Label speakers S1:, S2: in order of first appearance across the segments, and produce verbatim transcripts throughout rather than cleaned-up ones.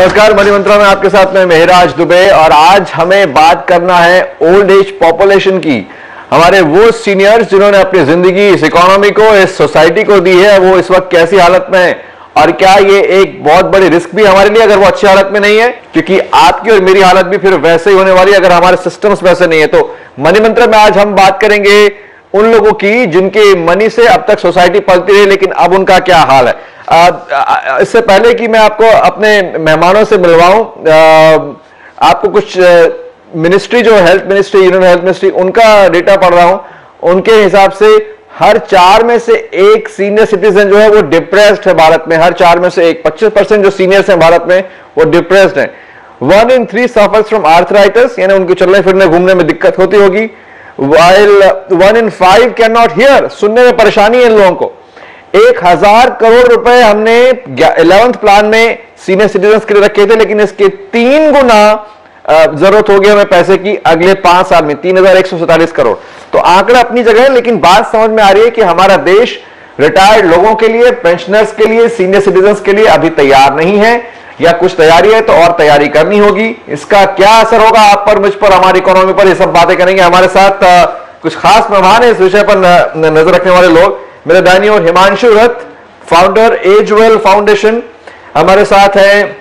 S1: नमस्कार, मनी मंत्रा में आपके साथ में मेहराज दुबे। और आज हमें बात करना है ओल्ड एज पॉपुलेशन की। हमारे वो सीनियर्स जिन्होंने अपनी जिंदगी इस इकोनॉमी को, इस सोसाइटी को दी है, वो इस वक्त कैसी हालत में है और क्या ये एक बहुत बड़ी रिस्क भी हमारे लिए अगर वो अच्छी हालत में नहीं है, क्योंकि आपकी और मेरी हालत भी फिर वैसे ही होने वाली है अगर हमारे सिस्टम्स वैसे नहीं है। तो मनी मंत्रा में आज हम बात करेंगे उन लोगों की जिनके मनी से अब तक सोसाइटी पलती रही, लेकिन अब उनका क्या हाल है। आ, आ, इससे पहले कि मैं आपको अपने मेहमानों से मिलवाऊं, आपको कुछ मिनिस्ट्री जो health ministry, union health ministry, उनका डेटा पढ़ रहा हूं। उनके हिसाब से हर चार में से एक सीनियर सिटीजन जो है वो डिप्रेस्ड है भारत में। हर चार में से एक पच्चीस परसेंट जो सीनियर्स हैं भारत में वो डिप्रेस्ड हैं। One in three suffers from arthritis, यानी उनके चलने फिरने घूमने में दिक्कत होती होगी। While one in five can not hear, सुनने में परेशानी है इन लोगों को। एक हजार करोड़ रुपए हमने इलेवेंथ प्लान में सीनियर सिटीजन्स के लिए रखे थे, लेकिन इसके तीन गुना जरूरत होगी हमें पैसे की अगले पांच साल में, तीन हजार एक सौ सैतालीस करोड़। तो आंकड़ा अपनी जगह है, लेकिन बात समझ में आ रही है कि हमारा देश रिटायर्ड लोगों के लिए, पेंशनर्स के लिए, सीनियर सिटीजन्स के लिए अभी तैयार नहीं है, या कुछ तैयारी है तो और तैयारी करनी होगी। इसका क्या असर होगा आप पर, मुझ पर, हमारी इकोनॉमी पर, ये सब बातें करेंगे। हमारे साथ आ, कुछ खास मेहमान है इस विषय पर न, नजर रखने वाले लोग। मेरे दाहिनी ओर हिमांशु रथ, फाउंडर एजवेल फाउंडेशन। हमारे साथ हैं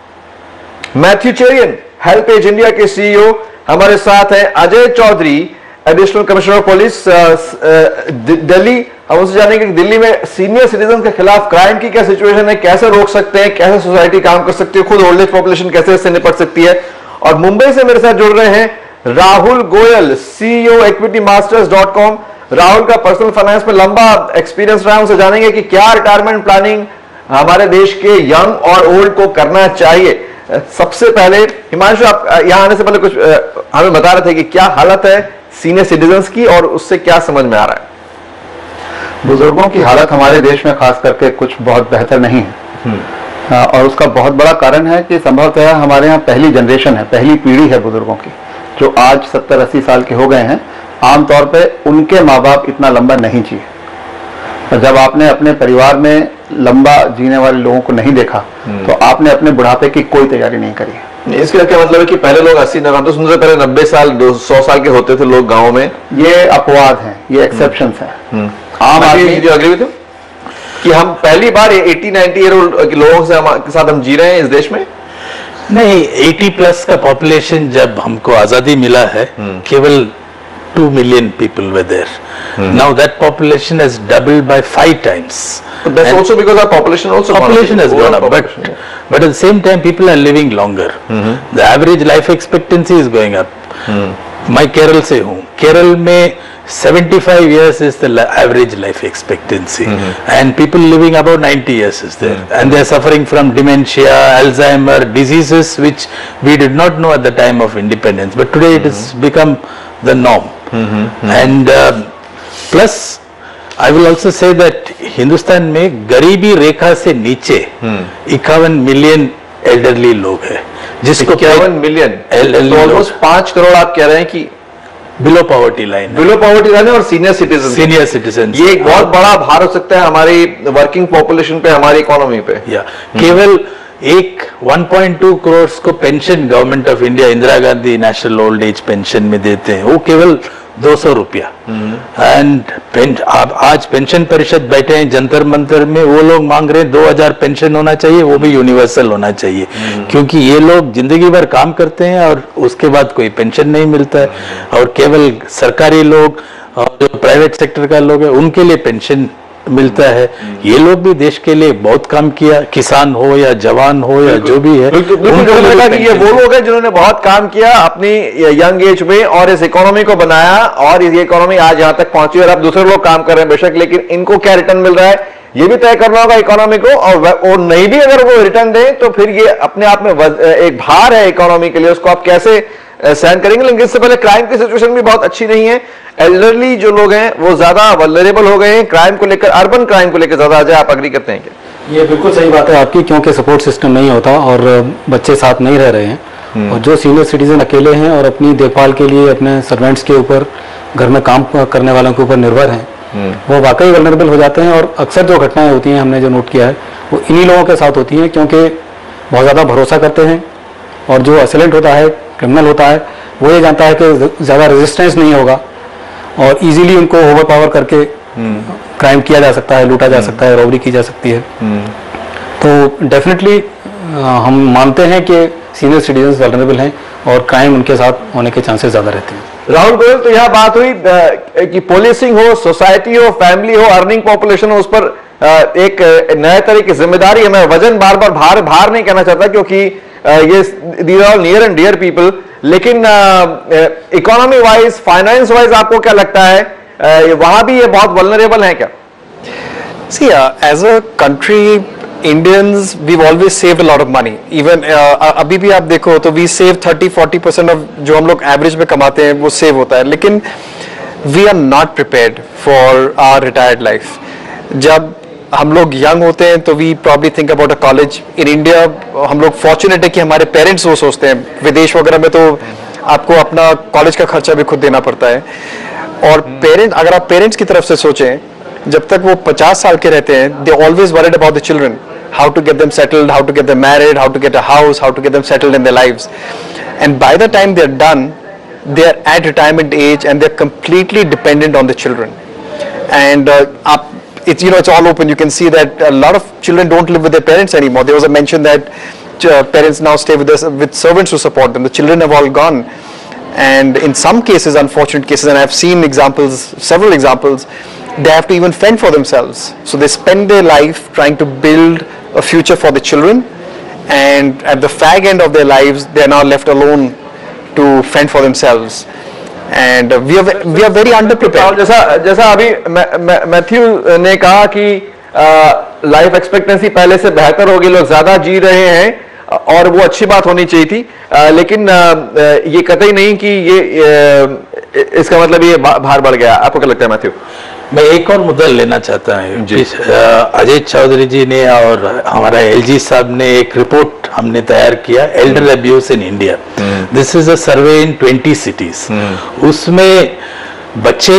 S1: Mathew Cherian, help age India के सीईओ। हमारे साथ हैं Ajay Chaudhary, additional commissioner of police Delhi. हम उनसे जानेंगे कि दिल्ली में सीनियर सिटीजन के खिलाफ क्राइम की क्या सिचुएशन है, कैसे रोक सकते हैं, कैसे सोसाइटी काम कर सकती है, खुद ओल्ड एज पॉपुलेशन कैसे इससे निपट सकती है। और मुंबई से मेरे साथ जुड़ रहे हैं Rahul Goyal, CEO equity masters dot com. Rahul का पर्सनल फाइनेंस में लंबा एक्सपीरियंस रहा है, उनसे जानेंगे कि क्या रिटायरमेंट प्लानिंग हमारे देश के यंग और ओल्ड को करना चाहिए। सबसे पहले हिमांशु, आप यहां आने से पहले कुछ हमें बता रहे थे कि क्या हालत है सीनियर सिटीजन्स की और उससे क्या समझ में आ रहा है।
S2: बुजुर्गों की हालत हमारे देश में खास करके कुछ बहुत बेहतर नहीं है, और उसका बहुत बड़ा कारण है कि संभवतः हमारे यहाँ पहली जनरेशन है, पहली पीढ़ी है बुजुर्गों की, जो आज सत्तर अस्सी साल के हो गए हैं। आमतौर पे उनके माँ बाप इतना लंबा नहीं जिए, और जब आपने अपने परिवार में लंबा जीने वाले लोगों को नहीं देखा तो आपने अपने बुढ़ापे की कोई तैयारी नहीं करी।
S1: इसका क्या मतलब है कि पहले लोग अस्सी नब्बे सुनते पहले नब्बे साल सौ साल के होते थे लोग गाँव में।
S2: ये अपवाद है, ये एक्सेप्शंस है।
S1: आम आदमी अग्री विद कि हम पहली बार अस्सी नब्बे ईयर ओल्ड लोगों से के साथ हम जी रहे हैं इस देश में।
S3: नहीं, अस्सी प्लस का पॉपुलेशन जब हमको आजादी मिला है केवल two million people were there. Hmm. Now that population has doubled by five times.
S1: But that's and also because our population also
S3: population has gone up, but but at the same time people are living longer. Mm-hmm. The average life expectancy is going up. Hmm. मैं केरल से हूँ, केरल में seventy-five years is the average life expectancy, mm-hmm. and people living about ninety years is there, mm-hmm. and they are suffering from dementia, Alzheimer, diseases which we did not know at the time of independence, but today mm-hmm. it has become the norm. Mm-hmm. Mm-hmm. And uh, plus I will also say that Hindustan में गरीबी रेखा से नीचे इक्यावन million elderly लोग हैं, जिसको
S1: इक्यावन million almost पांच करोड़ आप कह रहे हैं कि
S3: below poverty line,
S1: below poverty line और सीनियर सिटीजन,
S3: सीनियर सिटीजन
S1: ये एक बहुत बड़ा भार हो सकता है हमारी वर्किंग पॉपुलेशन पे, हमारी इकोनॉमी पे।
S3: या केवल एक one point two करोड़ को pension government of India Indira Gandhi national old age pension में देते हैं, वो केवल दो सौ रुपया। एंड आज पेंशन परिषद बैठे हैं जंतर मंतर में, वो लोग मांग रहे हैं दो हजार पेंशन होना चाहिए, वो भी यूनिवर्सल होना चाहिए, क्योंकि ये लोग जिंदगी भर काम करते हैं और उसके बाद कोई पेंशन नहीं मिलता है, और केवल सरकारी लोग और जो प्राइवेट सेक्टर का लोग है उनके लिए पेंशन मिलता है। ये लोग भी देश के लिए बहुत काम किया, किसान हो या जवान हो या जो भी है,
S1: कि ये वो लोग हैं जिन्होंने बहुत काम किया अपनी यंग एज में और इस इकोनॉमी को बनाया, और ये इकोनॉमी आज यहाँ तक पहुंची, और अब दूसरे लोग काम कर रहे हैं बेशक, लेकिन इनको क्या रिटर्न मिल रहा है ये भी तय करना होगा इकोनॉमी को। और, और नहीं भी अगर वो रिटर्न दें तो फिर ये अपने आप में एक भार है इकोनॉमी के लिए, उसको आप कैसे सहन करेंगे। लेकिन इससे पहले क्राइम की सिचुएशन भी बहुत अच्छी नहीं है। एल्डरली जो लोग हैं वो ज्यादा वल्नरेबल हो गए हैं क्राइम को लेकर, अर्बन क्राइम को लेकर ज्यादा। अजय, आप अग्री करते हैं क्या?
S4: ये बिल्कुल सही बात है आपकी, क्योंकि सपोर्ट सिस्टम नहीं होता और बच्चे साथ नहीं रह रहे हैं, और जो सीनियर सिटीजन अकेले हैं और अपनी देखभाल के लिए अपने सर्वेंट्स के ऊपर, घर में काम करने वालों के ऊपर निर्भर हैं, वो वाकई वल्नरेबल हो जाते हैं। और अक्सर जो घटनाएं होती हैं हमने जो नोट किया है वो इन्हीं लोगों के साथ होती हैं, क्योंकि बहुत ज़्यादा भरोसा करते हैं, और जो असेलेंट होता है, क्रिमिनल होता है, वो ये जानता है कि ज़्यादा रेजिस्टेंस नहीं होगा और इजीली उनको ओवर पावर करके क्राइम किया जा सकता है, लूटा जा सकता है, रॉबरी की जा सकती है। तो डेफिनेटली हम मानते हैं कि सीनियर सिटीजन्स वल्नरेबल हैं और क्राइम उनके साथ होने के चांसेस ज़्यादा रहते हैं।
S1: राहुल गोयल, तो यह बात हुई कि पुलिसिंग हो, सोसाइटी हो, फैमिली हो, अर्निंग पॉपुलेशन हो, उस पर एक नए तरह की जिम्मेदारी है। मैं वजन बार बार भार भार नहीं कहना चाहता क्योंकि ये these are near and dear people, लेकिन इकोनॉमी वाइज, फाइनेंस वाइज आपको क्या लगता है uh, वहां भी ये बहुत वल्नरेबल है क्या?
S5: See, uh, as a country, Indians, we've always saved a lot of money. Even uh, अभी भी आप देखो तो we save thirty to forty percent of जो हम लोग एवरेज में कमाते हैं वो सेव होता है, लेकिन we are not prepared for our retired life. जब हम लोग यंग होते हैं तो we probably think about a college in India. हम लोग फॉर्चुनेट है कि हमारे पेरेंट्स वो सोचते हैं। विदेश वगैरह में तो आपको अपना कॉलेज का खर्चा भी खुद देना पड़ता है। और पेरेंट्स, अगर आप पेरेंट्स की तरफ से सोचें, जब तक वो पचास साल के रहते हैं, they always worried about the children, how to get them settled, how to get them married, how to get a house, how to get them settled in their lives. And by the time they are done, they are at retirement age and they're completely dependent on the children. And uh, up, it's, you know, it's all open. You can see that a lot of children don't live with their parents anymore. There was a mention that uh, parents now stay with us, with servants to support them. The children have all gone. And in some cases, unfortunate cases, and I've seen examples, several examples, they have to even fend for themselves. So they spend their life trying to build a future for the children, and at the fag end of their lives, they are now left alone to fend for themselves, and uh, we are we are very underprepared.
S1: जैसा जैसा अभी Matthew ने कहा कि life expectancy पहले से बेहतर होगी, लोग ज्यादा जी रहे हैं और वो अच्छी बात होनी चाहिए थी, आ, लेकिन आ, ये कतई नहीं कि ये आ, इसका मतलब ये भार बढ़ गया। आपको क्या लगता है मैथ्यू?
S3: मैं एक और मुद्दा लेना चाहता हूँ। अजय चौधरी जी ने और हमारा एलजी साहब ने एक रिपोर्ट हमने तैयार किया, elder abuse in India. This is a survey in twenty cities. उसमें बच्चे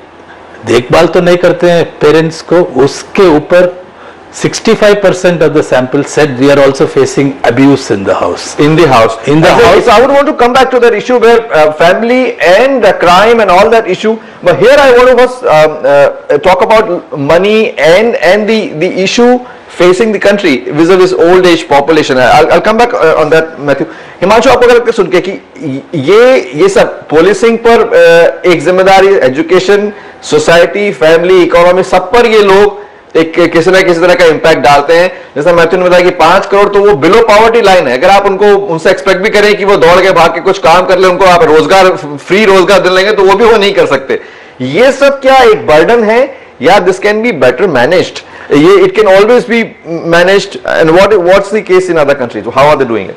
S3: देखभाल तो नहीं करते हैं पेरेंट्स को, उसके ऊपर sixty-five percent of the sample said we are also facing abuse in the house.
S1: In the house.
S3: In the
S1: house. So I would want to come back to that issue where uh, family and uh, crime and all that issue. But here I want to first um, uh, talk about money and and the the issue facing the country vis-a-vis old age population. I'll, I'll come back uh, on that, Matthew. Himanshu, आपको क्या लगता है सुन के कि ये ये सब policing पर uh, एक जिम्मेदारी, एजुकेशन, सोसाइटी, फैमिली, इकोनॉमी, सब पर ये लोग एक किसी ना किसी तरह का इंपैक्ट डालते हैं। जैसा मैथ्यू ने बताया कि पांच करोड़ तो वो बिलो पॉवर्टी लाइन है। अगर आप उनको उनसे एक्सपेक्ट भी करें कि वो दौड़ के भाग के कुछ काम कर ले, उनको आप रोजगार, फ्री रोजगार दे लेंगे, तो वो भी वो नहीं कर सकते। ये सब क्या एक बर्डन है या this can be better managed? ये it can always be managed, and what what's the case in other countries, how are they doing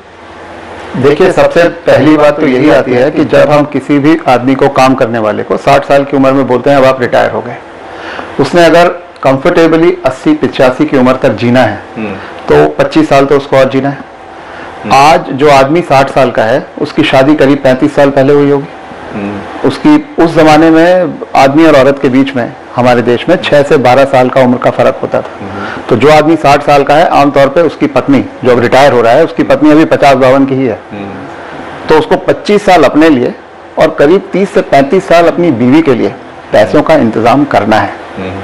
S1: it?
S2: देखिए, सबसे पहली बात तो यही आती है कि जब हम किसी भी आदमी को, काम करने वाले को साठ साल की उम्र में बोलते हैं अब आप रिटायर हो गए, उसने अगर कंफर्टेबली अस्सी पिचासी की उम्र तक जीना है तो पच्चीस साल तो उसको और जीना है। आज जो आदमी साठ साल का है उसकी शादी करीब पैंतीस साल पहले हुई होगी। उसकी उस जमाने में आदमी और औरत के बीच में हमारे देश में छह से बारह साल का उम्र का फर्क होता था। तो जो आदमी साठ साल का है, आमतौर पे उसकी पत्नी जो अब रिटायर हो रहा है, उसकी पत्नी अभी पचास बावन की ही है, तो उसको पच्चीस साल अपने लिए और करीब तीस से पैंतीस साल अपनी बीवी के लिए पैसों का इंतजाम करना है।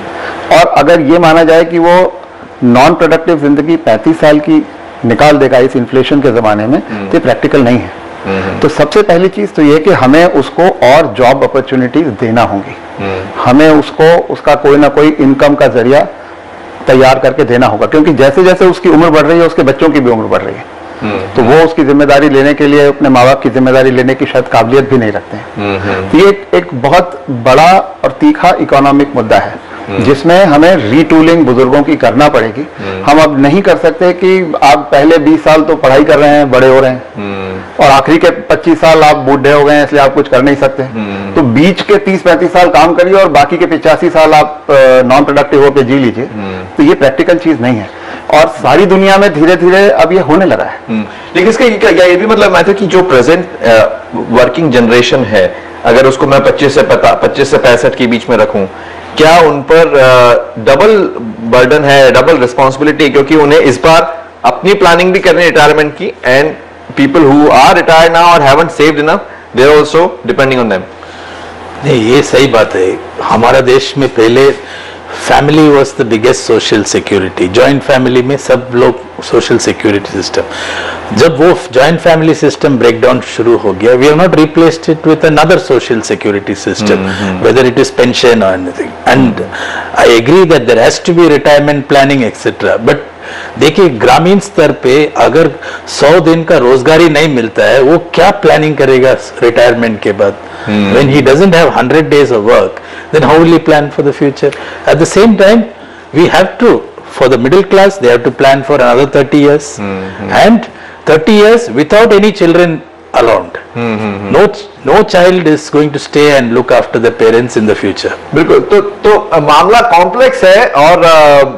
S2: और अगर ये माना जाए कि वो नॉन प्रोडक्टिव जिंदगी पैंतीस साल की निकाल देगा इस इन्फ्लेशन के जमाने में, तो प्रैक्टिकल नहीं है। तो सबसे पहली चीज तो ये कि हमें उसको और जॉब अपॉर्चुनिटीज देना होंगी। हमें उसको उसका कोई ना कोई इनकम का जरिया तैयार करके देना होगा, क्योंकि जैसे जैसे उसकी उम्र बढ़ रही है उसके बच्चों की भी उम्र बढ़ रही है, तो वो उसकी जिम्मेदारी लेने के लिए अपने माँ बाप की जिम्मेदारी लेने की शायद काबिलियत भी नहीं रखते हैं। तो ये एक, एक बहुत बड़ा और तीखा इकोनॉमिक मुद्दा है जिसमें हमें रीटूलिंग बुजुर्गों की करना पड़ेगी। हम अब नहीं कर सकते कि आप पहले बीस साल तो पढ़ाई कर रहे हैं, बड़े हो रहे हैं, और आखिरी के पच्चीस साल आप बूढ़े हो गए हैं इसलिए आप कुछ कर नहीं सकते। तो बीच के तीस पैंतीस साल काम करिए और बाकी के पिचासी साल आप नॉन प्रोडक्टिव होकर जी लीजिए। तो ये प्रैक्टिकल चीज नहीं है और सारी दुनिया में धीरे धीरे अब ये होने लगा है।
S1: लेकिन इसका क्या ये भी मतलब मैथ्यू कि जो प्रेजेंट वर्किंग जनरेशन है, अगर उसको मैं पच्चीस से पच्चीस से पैंसठ के बीच में रखूं, क्या उन पर डबल बर्डन है, डबल रिस्पॉन्सिबिलिटी? क्योंकि उन्हें इस बार अपनी प्लानिंग भी करनी है रिटायरमेंट की, and people who are retired now और haven't saved enough, they are also depending on them.
S3: नहीं, ये सही बात है। हमारा देश में पहले family was the biggest social security, joint family में सब लोग सोशल सिक्योरिटी सिस्टम। जब वो जॉइंट फैमिली सिस्टम ब्रेकडाउन शुरू हो गया, we have not replaced it with another social security system, whether it is pension और anything. And I agree that there has to be retirement planning etcetera, but देखिए ग्रामीण स्तर पे अगर सौ दिन का रोजगार ही नहीं मिलता है, वो क्या प्लानिंग करेगा रिटायरमेंट के बाद? When he doesn't have one hundred days of work, then how will he plan for the future? At the same time, we have to, for the middle class, they have to plan for another thirty years, and thirty years without any children around. No, no child is going to stay and look after the parents in the future.
S1: बिल्कुल, तो तो मामला complex है, और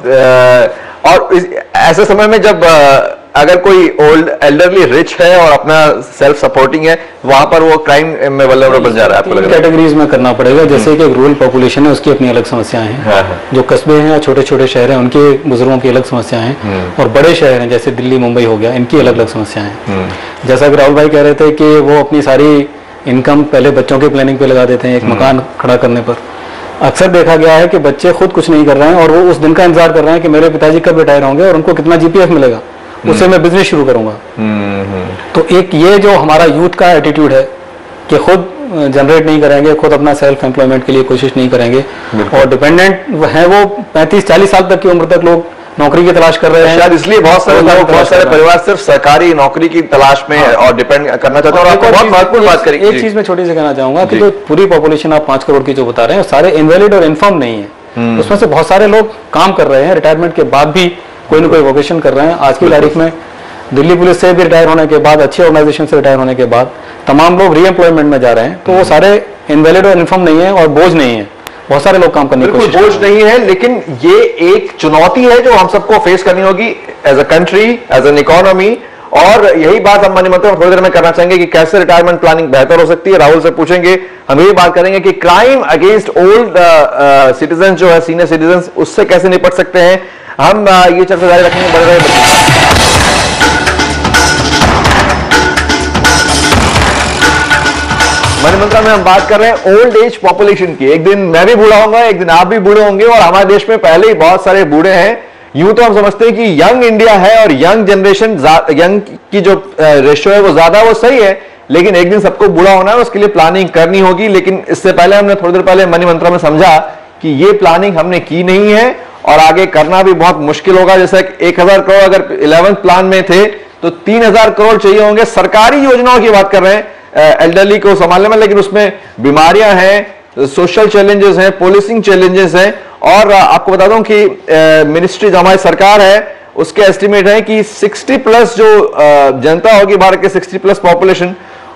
S1: आ, और इस, ऐसे समय में जब आ, अगर कोई ओल्ड एल्डरली रिच है और अपना सेल्फ सपोर्टिंग है, वहां पर वो क्राइम में वल्नरेबल जा रहा है, आपको लग रहा है?
S4: कैटेगरीज में करना पड़ेगा, जैसे कि रूरल पॉपुलेशन है, उसकी अपनी अलग समस्याएं हैं। हाँ हाँ। जो कस्बे हैं या छोटे छोटे शहर हैं, उनके बुजुर्गों की अलग समस्याएं हैं, और बड़े शहर हैं जैसे दिल्ली मुंबई हो गया, इनकी अलग अलग समस्याएं हैं। जैसा कि राहुल भाई कह रहे थे कि वो अपनी सारी इनकम पहले बच्चों के प्लानिंग पे लगा देते हैं, एक मकान खड़ा करने पर। अक्सर देखा गया है कि बच्चे खुद कुछ नहीं कर रहे हैं और वो उस दिन का इंतजार कर रहे हैं कि मेरे पिताजी कब रिटायर होंगे और उनको कितना जीपीएफ मिलेगा, उससे मैं बिजनेस शुरू करूंगा। तो एक ये जो हमारा यूथ का एटीट्यूड है कि खुद जनरेट नहीं करेंगे, खुद अपना सेल्फ एम्प्लॉयमेंट के लिए कोशिश नहीं करेंगे, और डिपेंडेंट है वो पैंतीस चालीस साल तक की उम्र तक लोग नौकरी की तलाश कर रहे हैं।
S1: शायद इसलिए बहुत सारे लोग, बहुत सारे परिवार सिर्फ सरकारी नौकरी की तलाश में हाँ। और डिपेंड करना चाहते हैं। और आपको बहुत महत्वपूर्ण बात करेंगे,
S4: एक चीज मैं छोटी सी कहना चाहूंगा कि जो पूरी पॉपुलेशन आप पांच करोड़ की जो बता रहे हैं, सारे इनवैलिड और इन्फॉर्म नहीं है। उसमें से बहुत सारे लोग काम कर रहे हैं, रिटायरमेंट के बाद भी कोई ना कोई वोकेशन कर रहे हैं। आज की तारीख में दिल्ली पुलिस से भी रिटायर होने के बाद, अच्छी ऑर्गेनाइजेशन से रिटायर होने के बाद तमाम लोग रीएम्प्लॉयमेंट में जा रहे हैं। तो वो सारे इनवैलिड और इन्फॉर्म नहीं है और बोझ नहीं है, बहुत सारे लोग काम करने की कोशिश।
S1: बोझ नहीं है, लेकिन ये एक चुनौती है जो हम सबको फेस करनी होगी as a country, as an economy. और यही बात हम मनी मंत्र थोड़ी देर में करना चाहेंगे कि कैसे रिटायरमेंट प्लानिंग बेहतर हो सकती है। राहुल से पूछेंगे, हम यही बात करेंगे कि क्राइम अगेंस्ट ओल्ड सिटीजन जो है, सीनियर सिटीजन, उससे कैसे निपट सकते हैं। हम uh, ये चर्चा जारी रखेंगे, बढ़ रहे मनी मंत्र में हम बात कर रहे हैं ओल्ड एज पॉपुलेशन की। एक दिन मैं भी बूढ़ा होऊंगा, एक दिन आप भी बूढ़े होंगे, और हमारे देश में पहले ही बहुत सारे बूढ़े हैं। यूं तो हम समझते हैं कि यंग इंडिया है और यंग जनरेशन, यंग की जो रेशियो है वो ज्यादा, वो सही है, लेकिन एक दिन सबको बूढ़ा होना है, उसके लिए प्लानिंग करनी होगी। लेकिन इससे पहले हमने थोड़ी देर पहले मनी मंत्र में समझा कि ये प्लानिंग हमने की नहीं है और आगे करना भी बहुत मुश्किल होगा। जैसे एक हजार करोड़ अगर इलेवेंथ प्लान में थे तो तीन हजार करोड़ चाहिए होंगे। सरकारी योजनाओं की बात कर रहे हैं एल्डरली को संभालने में, लेकिन उसमें बीमारियां हैं, सोशल चैलेंजेस हैं, पॉलिसिंग चैलेंजेस हैं। और आपको बता दूं कि मिनिस्ट्री जो हमारी सरकार है उसके एस्टिमेट है कि साठ प्लस जो जनता होगी भारत के, साठ प्लस पॉपुलेशन,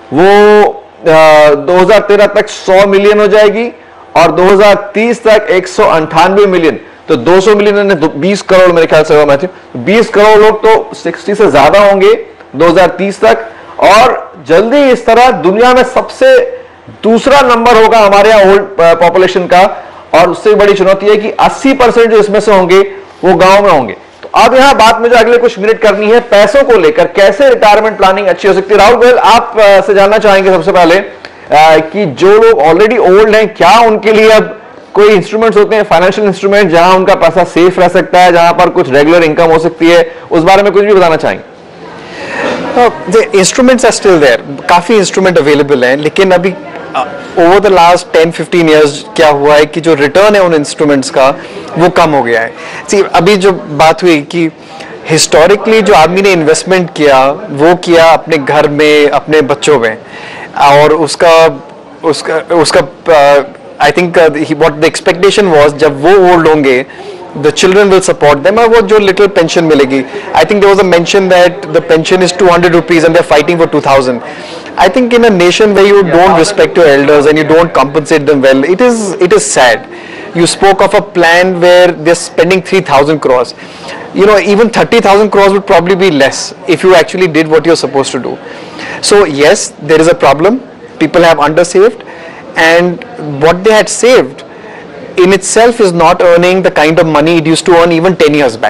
S1: वो दो हज़ार तेरह तक सौ मिलियन हो जाएगी और दो हज़ार तीस तक एक सौ अंठानवे मिलियन। तो दो सौ मिलियन बीस करोड़ मेरे ख्याल से हुआ मैथ्यू, बीस करोड़ लोग तो साठ से ज्यादा होंगे दो हज़ार तीस तक। और जल्दी इस तरह दुनिया में सबसे दूसरा नंबर होगा हमारे यहाँ ओल्ड पॉपुलेशन का, और उससे बड़ी चुनौती है कि अस्सी परसेंट जो इसमें से होंगे वो गांव में होंगे। तो अब यहाँ बात में जो अगले कुछ मिनट करनी है पैसों को लेकर, कैसे रिटायरमेंट प्लानिंग अच्छी हो सकती है। राहुल गोयल, आप से जानना चाहेंगे सबसे पहले कि जो लोग ऑलरेडी ओल्ड हैं, क्या उनके लिए अब कोई इंस्ट्रूमेंट्स होते हैं, फाइनेंशियल इंस्ट्रूमेंट, जहां उनका पैसा सेफ रह सकता है, जहां पर कुछ रेगुलर इनकम हो सकती है, उस बारे में कुछ भी बताना चाहेंगे?
S5: इंस्ट्रूमेंट्स आर स्टिल देयर, काफी इंस्ट्रूमेंट अवेलेबल हैं, लेकिन अभी over the last ten fifteen years क्या हुआ है कि जो रिटर्न है उन इंस्ट्रूमेंट्स का वो कम हो गया है। सी, अभी जो बात हुई कि हिस्टोरिकली जो आदमी ने इन्वेस्टमेंट किया वो किया अपने घर में, अपने बच्चों में, और उसका उसका उसका I think what the expectation was जब वो ओल्ड होंगे the children will support them, और वो जो little pension मिलेगी, I think there was a mention that the pension is two hundred rupees and they're fighting for two thousand. I think in a nation where you don't respect your elders and you don't compensate them well, it is it is sad. You spoke of a plan where they're spending three thousand crores. You know, even thirty thousand crores would probably be less if you actually did what you're supposed to do. So yes, there is a problem. People have undersaved, and what they had saved in itself is not earning the kind of money it used to earn even ten years back.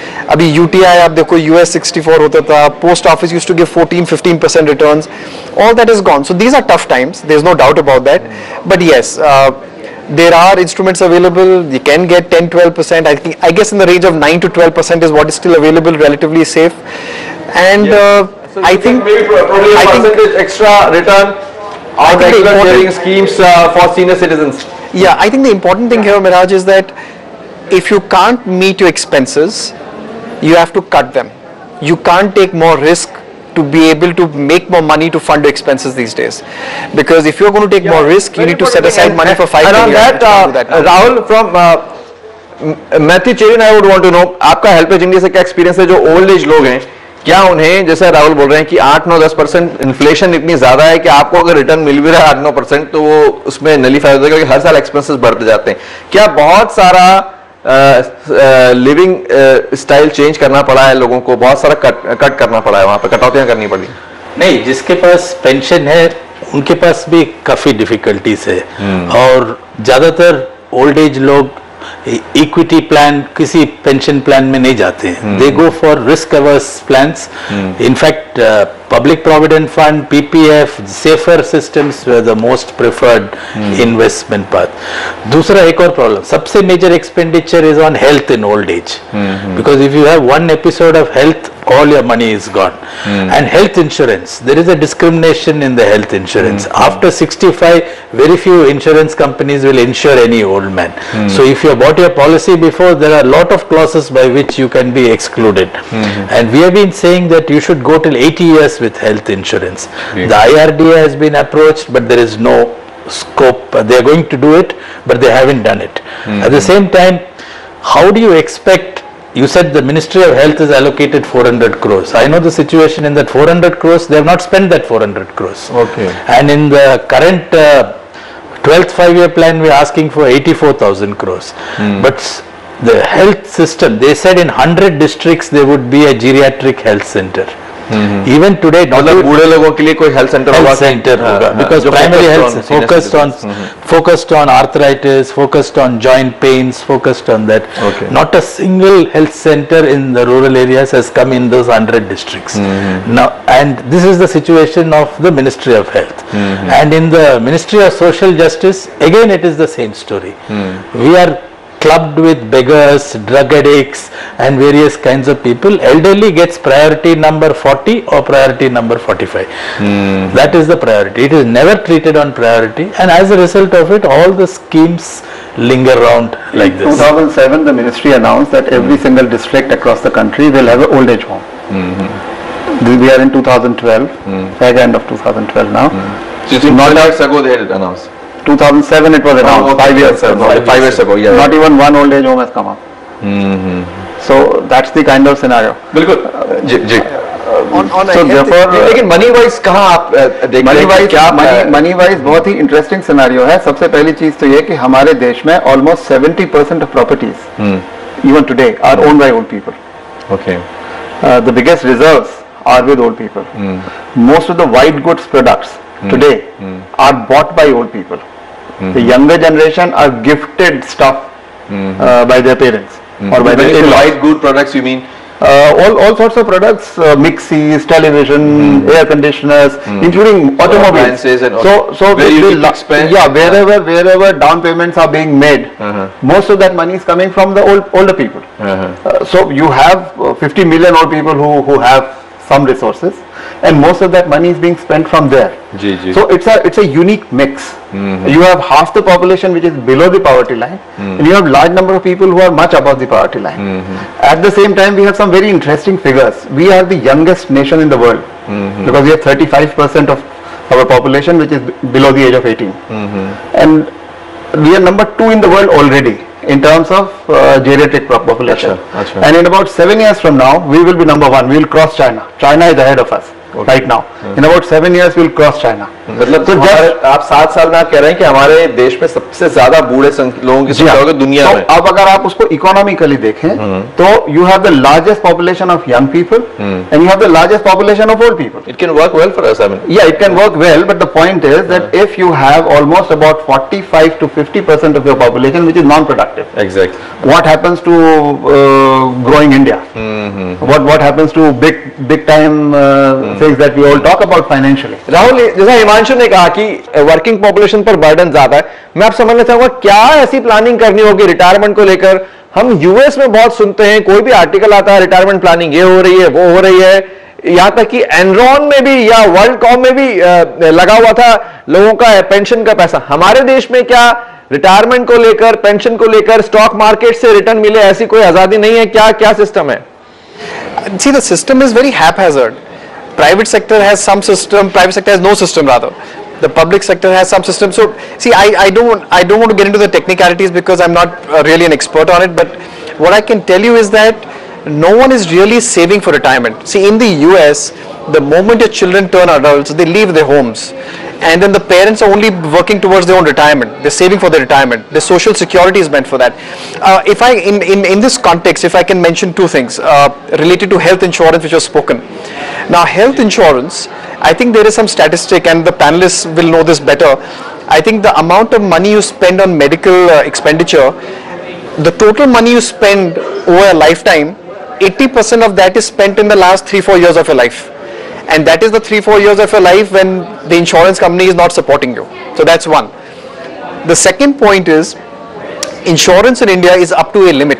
S5: अभी UTI आप देखो US sixty four होता था, post office used to give fourteen fifteen percent returns, all that is gone. So these are tough times, there's no doubt about that. But yes, uh, there are instruments available. You can get ten to twelve percent. I think, I guess in the range of nine to twelve percent is what is still available, relatively safe. And
S1: Yeah.
S5: uh,
S1: So
S5: I
S1: you
S5: think
S1: maybe pro- probably a
S5: I think-
S1: percentage extra return
S5: I
S1: on
S5: think the
S1: regular
S5: important-
S1: saving schemes uh, for senior citizens.
S5: Yeah, I think the important thing here, Miraj, is that if you can't meet your expenses, you have to cut them. You can't take more risk to be able to make more money to fund your expenses these days. Because if you're going to take more risk, you need to set aside money for five
S1: And on
S5: years.
S1: that, uh, Rahul from uh, Matthew Cherin, I would want to know, आपका HelpAge India से क्या experience है? जो old age लोग हैं, क्या उन्हें, जैसे राहुल बोल रहे हैं कि आठ नौ दस परसेंट इन्फ्लेशन इतनी ज्यादा है कि आपको अगर रिटर्न मिल भी रहा है आठ नौ परसेंट तो वो उसमें नलीफाई होता है क्योंकि हर साल एक्सपेंसेस बढ़ते जाते हैं। क्या बहुत सारा लिविंग स्टाइल चेंज करना पड़ा है लोगों को, बहुत सारा कट कट करना पड़ा है, वहां पे कटौतियां करनी पड़ी?
S3: नहीं, जिसके पास पेंशन है उनके पास भी काफी डिफिकल्टीज है, और ज्यादातर ओल्ड एज लोग इक्विटी प्लान, किसी पेंशन प्लान में नहीं जाते हैं। They go for risk averse plans. In fact public provident fund, PPF, safer systems were the most preferred investment path. दूसरा एक और प्रॉब्लम, सबसे major expenditure is on health in old age, because if you have one episode of health, all your money is gone. Hmm. And health insurance, there is a discrimination in the health insurance. Hmm. After sixty-five, very few insurance companies will insure any old man. Hmm. So if you bought your policy before, there are a lot of clauses by which you can be excluded. Hmm. And we have been saying that you should go till eighty years with health insurance. Hmm. The I R D A has been approached, but there is no scope. They are going to do it, but they haven't done it. Hmm. At the same time, how do you expect? You said the Ministry of Health has allocated four hundred crores. I know the situation in that four hundred crores, they have not spent that four hundred crores.
S1: Okay.
S3: And in the current uh, twelfth five-year plan, we are asking for eighty-four thousand crores. Hmm. But the health system, they said in one hundred districts there would be a geriatric health center. Mm-hmm. Even today,
S1: मतलब बूढ़े लोगों के लिए कोई health centre होगा?
S3: Health centre होगा, because primary health focused on focused on arthritis, focused on joint pains, focused on that.
S1: Okay.
S3: Not a single health center in the rural areas has come in those one hundred districts. Mm-hmm. Now, and this is the situation of the Ministry of Health. Mm-hmm. And in the Ministry of Social Justice, again it is the same story. Mm-hmm. We are clubbed with beggars, drug addicts and various kinds of people. Elderly gets priority number forty or priority number forty-five. Mm. That is the priority. It is never treated on priority, and as a result of it, all the schemes linger around like this.
S2: In two thousand seven, the ministry announced that every mm. single district across the country will have an old age home. Mm-hmm. We are in two thousand twelve, mm. fag end of two thousand twelve now. Mm.
S1: So, so not years ago they had announced.
S2: two thousand seven it was announced.
S1: Oh, okay.
S2: Five years ago.
S1: Five, five years ago, yeah.
S2: Not even one old age home has come up. Mm-hmm. So that's the kind of scenario.
S1: बिल्कुल जी जी
S5: on on
S2: so therefore
S1: लेकिन money wise कहाँ आप देखते
S2: money
S1: हैं
S2: wise
S1: क्या
S2: money money wise बहुत ही इंटरेस्टिंग सिनेरियो है। सबसे पहली चीज तो ये कि हमारे देश में almost seventy percent of properties even today are owned by old people.
S1: Okay.
S2: The biggest reserves are with old people. Most of the white goods products today are bought by old people. The younger generation are gifted stuff uh, by their parents or by their in-laws.
S1: White good products you mean?
S2: Uh, all all sorts of products, uh, mixies, television, air conditioners, including automobiles.
S1: And
S2: so so
S1: where you
S2: they-
S1: can spend.
S2: yeah, wherever wherever down payments are being made,
S1: Uh-huh.
S2: most of that money is coming from the old older people.
S1: Uh-huh.
S2: Uh, so you have uh, fifty million old people who who have some resources, and most of that money is being spent from there.
S1: जी जी.
S2: So it's a it's a unique mix. Mm-hmm. You have half the population which is below the poverty line, mm-hmm. and you have large number of people who are much above the poverty line. Mm-hmm. At the same time, we have some very interesting figures. We are the youngest nation in the world mm-hmm. because we have thirty-five percent of our population which is b- below the age of eighteen, mm-hmm. and we are number two in the world already in terms of uh, geriatric population.
S1: Achha, achha.
S2: And in about seven years from now, we will be number one. We will cross China. China is ahead of us. right now. In about seven years, we'll cross China.
S1: मतलब तो जब आप सात साल में आप कह रहे हैं कि हमारे देश में सबसे ज्यादा बूढ़े संख- लोगों की संख्या होगी दुनिया
S2: तो
S1: में।
S2: अब अगर आप उसको इकोनॉमिकली देखें तो you have the largest population of young people and you have the largest population of old people.
S1: It can work well for us, I mean.
S2: Yeah, it can work well, but the point is that if you have almost about forty-five to fifty percent of your population which is non-productive,
S1: Exactly.
S2: what happens to uh, growing India? What what happens to big big time uh, things that we all talk about financially?
S1: Rahul, जैसा हिमांशु ने कहा कि working population पर burden ज्यादा है, मैं आप समझना चाहूंगा क्या ऐसी प्लानिंग करनी होगी रिटायरमेंट को लेकर? हम यूएस में बहुत सुनते हैं, कोई भी आर्टिकल आता है रिटायरमेंट प्लानिंग ये हो रही है वो हो रही है, यहां तक कि एनरॉन में भी या वर्ल्ड कॉम में भी अ, लगा हुआ था लोगों का पेंशन का पैसा। हमारे देश में क्या रिटायरमेंट को लेकर, पेंशन को लेकर, स्टॉक मार्केट से रिटर्न मिले ऐसी कोई आजादी नहीं है? क्या क्या सिस्टम है?
S5: See, the system is very haphazard. Private sector has some system, private sector has no system rather. The public sector has some system. So, see, I, I don't I don't want to get into the technicalities because I'm not uh, really an expert on it. But what I can tell you is that no one is really saving for retirement. See, in the U S, the moment your children turn adults, they leave their homes. And then the parents are only working towards their own retirement. They're saving for their retirement. The social security is meant for that. Uh, if I, in, in, in this context, if I can mention two things uh, related to health insurance which was spoken. Now, health insurance, I think there is some statistic and the panelists will know this better. I think the amount of money you spend on medical uh, expenditure, the total money you spend over a lifetime, eighty percent of that is spent in the last three, four years of your life. And that is the three, four years of your life when the insurance company is not supporting you. So that's one. The second point is, insurance in India is up to a limit.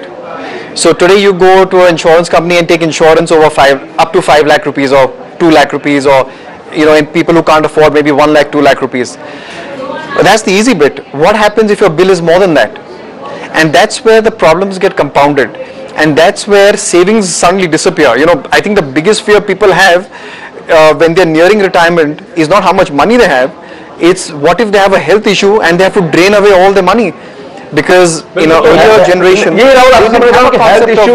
S5: So today you go to an insurance company and take insurance over five, up to five lakh rupees or two lakh rupees, or you know, and people who can't afford maybe one lakh, two lakh rupees. But that's the easy bit. What happens if your bill is more than that? And that's where the problems get compounded. And that's where savings suddenly disappear. You know, I think the biggest fear people have uh, when they're nearing retirement is not how much money they have, it's what if they have a health issue and they have to drain away all their money. Because in an earlier generation,
S1: ये राहुल आपने समझ रहा हूँ कि health issue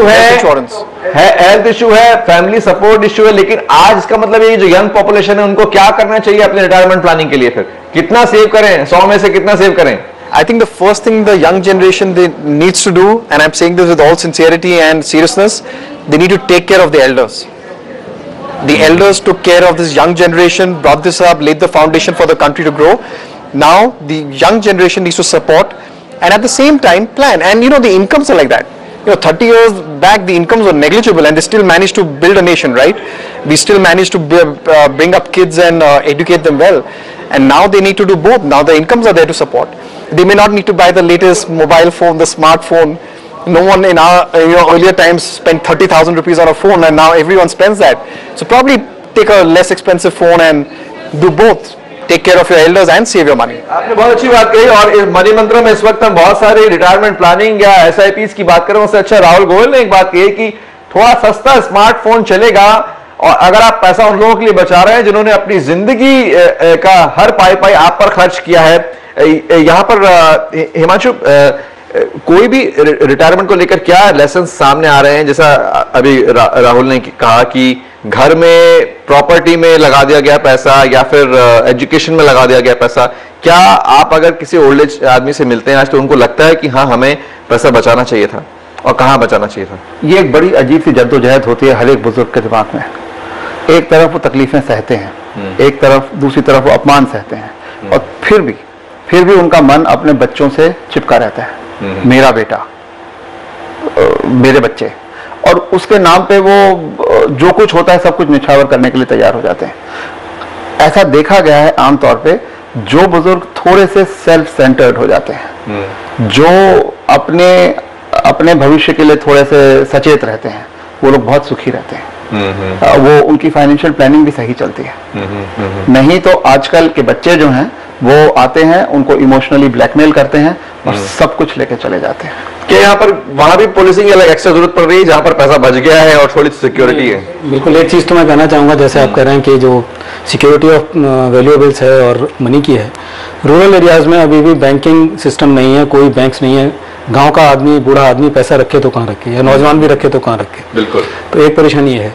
S1: है, है health issue है, family support issue है, लेकिन आज इसका मतलब ये जो यंग पॉपुलेशन है उनको क्या करना चाहिए अपने रिटायरमेंट प्लानिंग के लिए? फिर कितना सेव करें? सौ में से कितना सेव करें?
S5: I think the first thing the young generation they needs to do, and I'm saying this with all sincerity and seriousness, they need to take care of the elders. The elders took care of this young generation, brought this up, laid the foundation for the country to grow. Now the young generation needs to support and at the same time plan. And you know, the incomes are like that. You know, thirty years back the incomes were negligible and they still managed to build a nation, right? We still managed to b uh, bring up kids and uh, educate them well. And now they need to do both. Now the incomes are there to support. They may not need to buy the latest mobile phone, the smartphone. No one in our you know, earlier times spent thirty thousand rupees on a phone, and now everyone spends that. So probably take a less expensive phone and do both. Take care of your elders and save your money.
S1: आपने बहुत अच्छी बात कही, और इस money मंत्र में इस वक्त हम बहुत सारे रिटायरमेंट प्लानिंग या एस आई पी की बात करें, उससे अच्छा राहुल गोयल ने एक बात कही कि थोड़ा सस्ता स्मार्टफोन चलेगा, और अगर आप पैसा उन लोगों के लिए बचा रहे हैं जिन्होंने अपनी जिंदगी का हर पाई पाई आप पर खर्च किया है। यहाँ पर हिमांशु, कोई भी रिटायरमेंट को लेकर क्या लेसन सामने आ रहे हैं? जैसा अभी रा, राहुल ने कहा कि घर में प्रॉपर्टी में लगा दिया गया पैसा या फिर एजुकेशन में लगा दिया गया पैसा। क्या आप अगर किसी ओल्ड एज आदमी से मिलते हैं आज तो उनको लगता है कि हाँ हमें पैसा बचाना चाहिए था, और कहाँ बचाना चाहिए था?
S2: ये एक बड़ी अजीब सी जद्दोजहद होती है हर एक बुजुर्ग के दिमाग में। एक तरफ वो तकलीफें सहते हैं, एक तरफ दूसरी तरफ वो अपमान सहते हैं, और फिर भी फिर भी उनका मन अपने बच्चों से चिपका रहता है। मेरा बेटा, मेरे बच्चे, और उसके नाम पे वो जो कुछ होता है सब कुछ निछावर करने के लिए तैयार हो जाते हैं। ऐसा देखा गया है आमतौर पे, जो बुजुर्ग थोड़े से सेल्फ सेंटर्ड हो जाते हैं, जो अपने अपने भविष्य के लिए थोड़े से सचेत रहते हैं, वो लोग बहुत सुखी रहते हैं। वो उनकी फाइनेंशियल प्लानिंग भी सही चलती है। नहीं तो आजकल के बच्चे जो हैं वो आते हैं, उनको इमोशनली ब्लैकमेल करते हैं और सब कुछ लेके चले जाते हैं।
S1: कि यहाँ पर वहां भी पॉलिसिंग अलग एक्स्ट्रा जरूरत पड़ रही है जहाँ पर पैसा बच गया है और थोड़ी सिक्योरिटी है।
S4: बिल्कुल, एक चीज़ तो मैं कहना चाहूँगा, जैसे आप कह रहे हैं कि जो सिक्योरिटी ऑफ वैल्यूएबल्स है और मनी की है, रूरल एरियाज़ में अभी भी बैंकिंग सिस्टम नहीं है, कोई बैंक्स नहीं है। गांव का आदमी, बूढ़ा आदमी पैसा रखे तो कहाँ रखे, या नौजवान भी रखे तो कहाँ रखे।
S1: बिल्कुल।
S4: तो एक परेशानी है।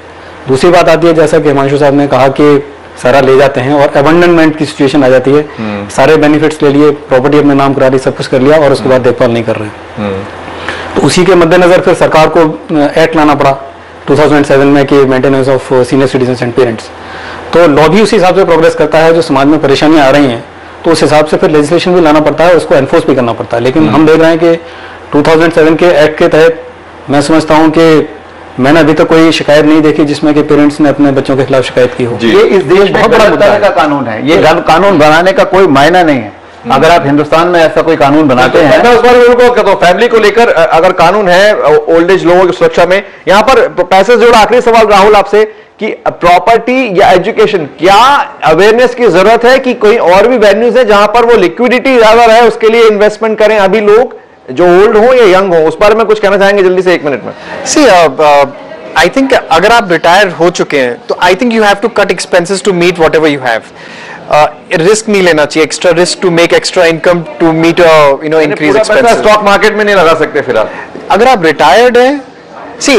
S4: दूसरी बात आती है, जैसा कि हिमांशु साहब ने कहा कि सारा ले जाते हैं और अबंडनमेंट की सिचुएशन आ जाती है, सारे बेनिफिट्स ले लिए, प्रॉपर्टी अपने नाम करा ली, सब कुछ कर लिया और उसके बाद देखभाल नहीं कर रहे हैं। तो उसी के मद्देनजर फिर सरकार को एक्ट लाना पड़ा दो हज़ार सात में कि maintenance of senior citizens and parents. तो लॉ भी उसी हिसाब से प्रोग्रेस करता है, जो समाज में परेशानियां आ रही हैं तो उस हिसाब से फिर लेजिस्लेशन भी लाना पड़ता है, उसको एनफोर्स भी करना पड़ता है। लेकिन हम देख रहे हैं कि दो हज़ार सात के एक्ट के तहत मैं समझता हूं कि मैंने अभी तक कोई शिकायत नहीं देखी जिसमें कि पेरेंट्स ने अपने बच्चों के खिलाफ शिकायत की हो।
S2: ये इस देश में बहुत बड़ा मुद्दा का कानून है, ये कानून बनाने का कोई मायना नहीं है। अगर आप हिंदुस्तान में ऐसा कोई कानून बनाते
S1: तो
S2: हैं,
S1: मैं उस बारे में कहता हूं, फैमिली को लेकर अगर कानून है ओल्ड एज लोगों की सुरक्षा में, यहाँ पर पैसे से जुड़ा आखिरी सवाल राहुल आपसे कि प्रॉपर्टी या एजुकेशन, क्या अवेयरनेस की जरूरत है कि कोई और भी वेन्यूज है जहां पर वो लिक्विडिटी ज्यादा रहे, उसके लिए इन्वेस्टमेंट करें अभी लोग जो ओल्ड हो या यंग हो? उस बारे में कुछ कहना चाहेंगे जल्दी से, एक मिनट में।
S5: सी आई थिंक अगर आप रिटायर हो चुके हैं तो I think you have to cut expenses to meet whatever you have. Risk नहीं लेना चाहिए, extra risk to make extra income to meet you know increase expenses.
S1: Stock market में नहीं लगा सकते फिर आप
S5: अगर आप रिटायर्ड हैं। See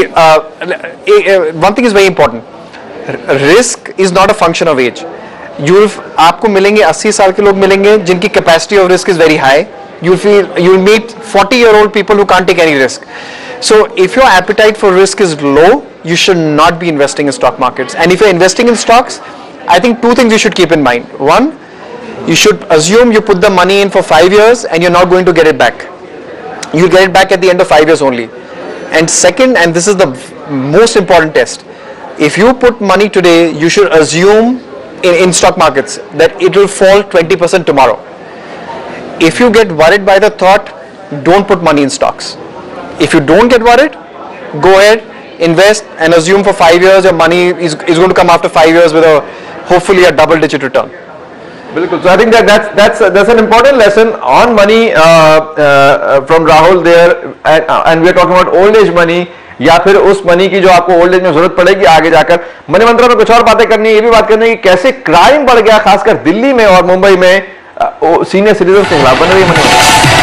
S5: one thing is very important, risk is not a function of age. You आपको मिलेंगे अस्सी साल के लोग मिलेंगे जिनकी capacity of risk is very high. You feel you will meet forty year old people who can't take any risk. So if your appetite for risk is low, you should not be investing in stock markets. And if you're investing in stocks, I think two things you should keep in mind. One, you should assume you put the money in for five years and you're not going to get it back. You'll get it back at the end of five years only. And second, and this is the most important test, if you put money today, you should assume in, in stock markets that it will fall twenty percent tomorrow. If you get worried by the thought, don't put money in stocks. If you don't get worried, go ahead, invest and assume for five years your money is, is going to come after five years with a hopefully a double digit return.
S1: बिल्कुल. So I think that that's that's that's an important lesson on money uh, uh, from Rahul there, and, uh, and we are talking about old age money या फिर उस money की जो आपको old age में जरूरत पड़ेगी आगे जाकर। मनी मंत्रा में कुछ और बातें करनी है, ये भी बात करनी है कि कैसे क्राइम बढ़ गया खासकर दिल्ली में और मुंबई में सीनियर सिटीजन के खिलाफ बन रही है मनी।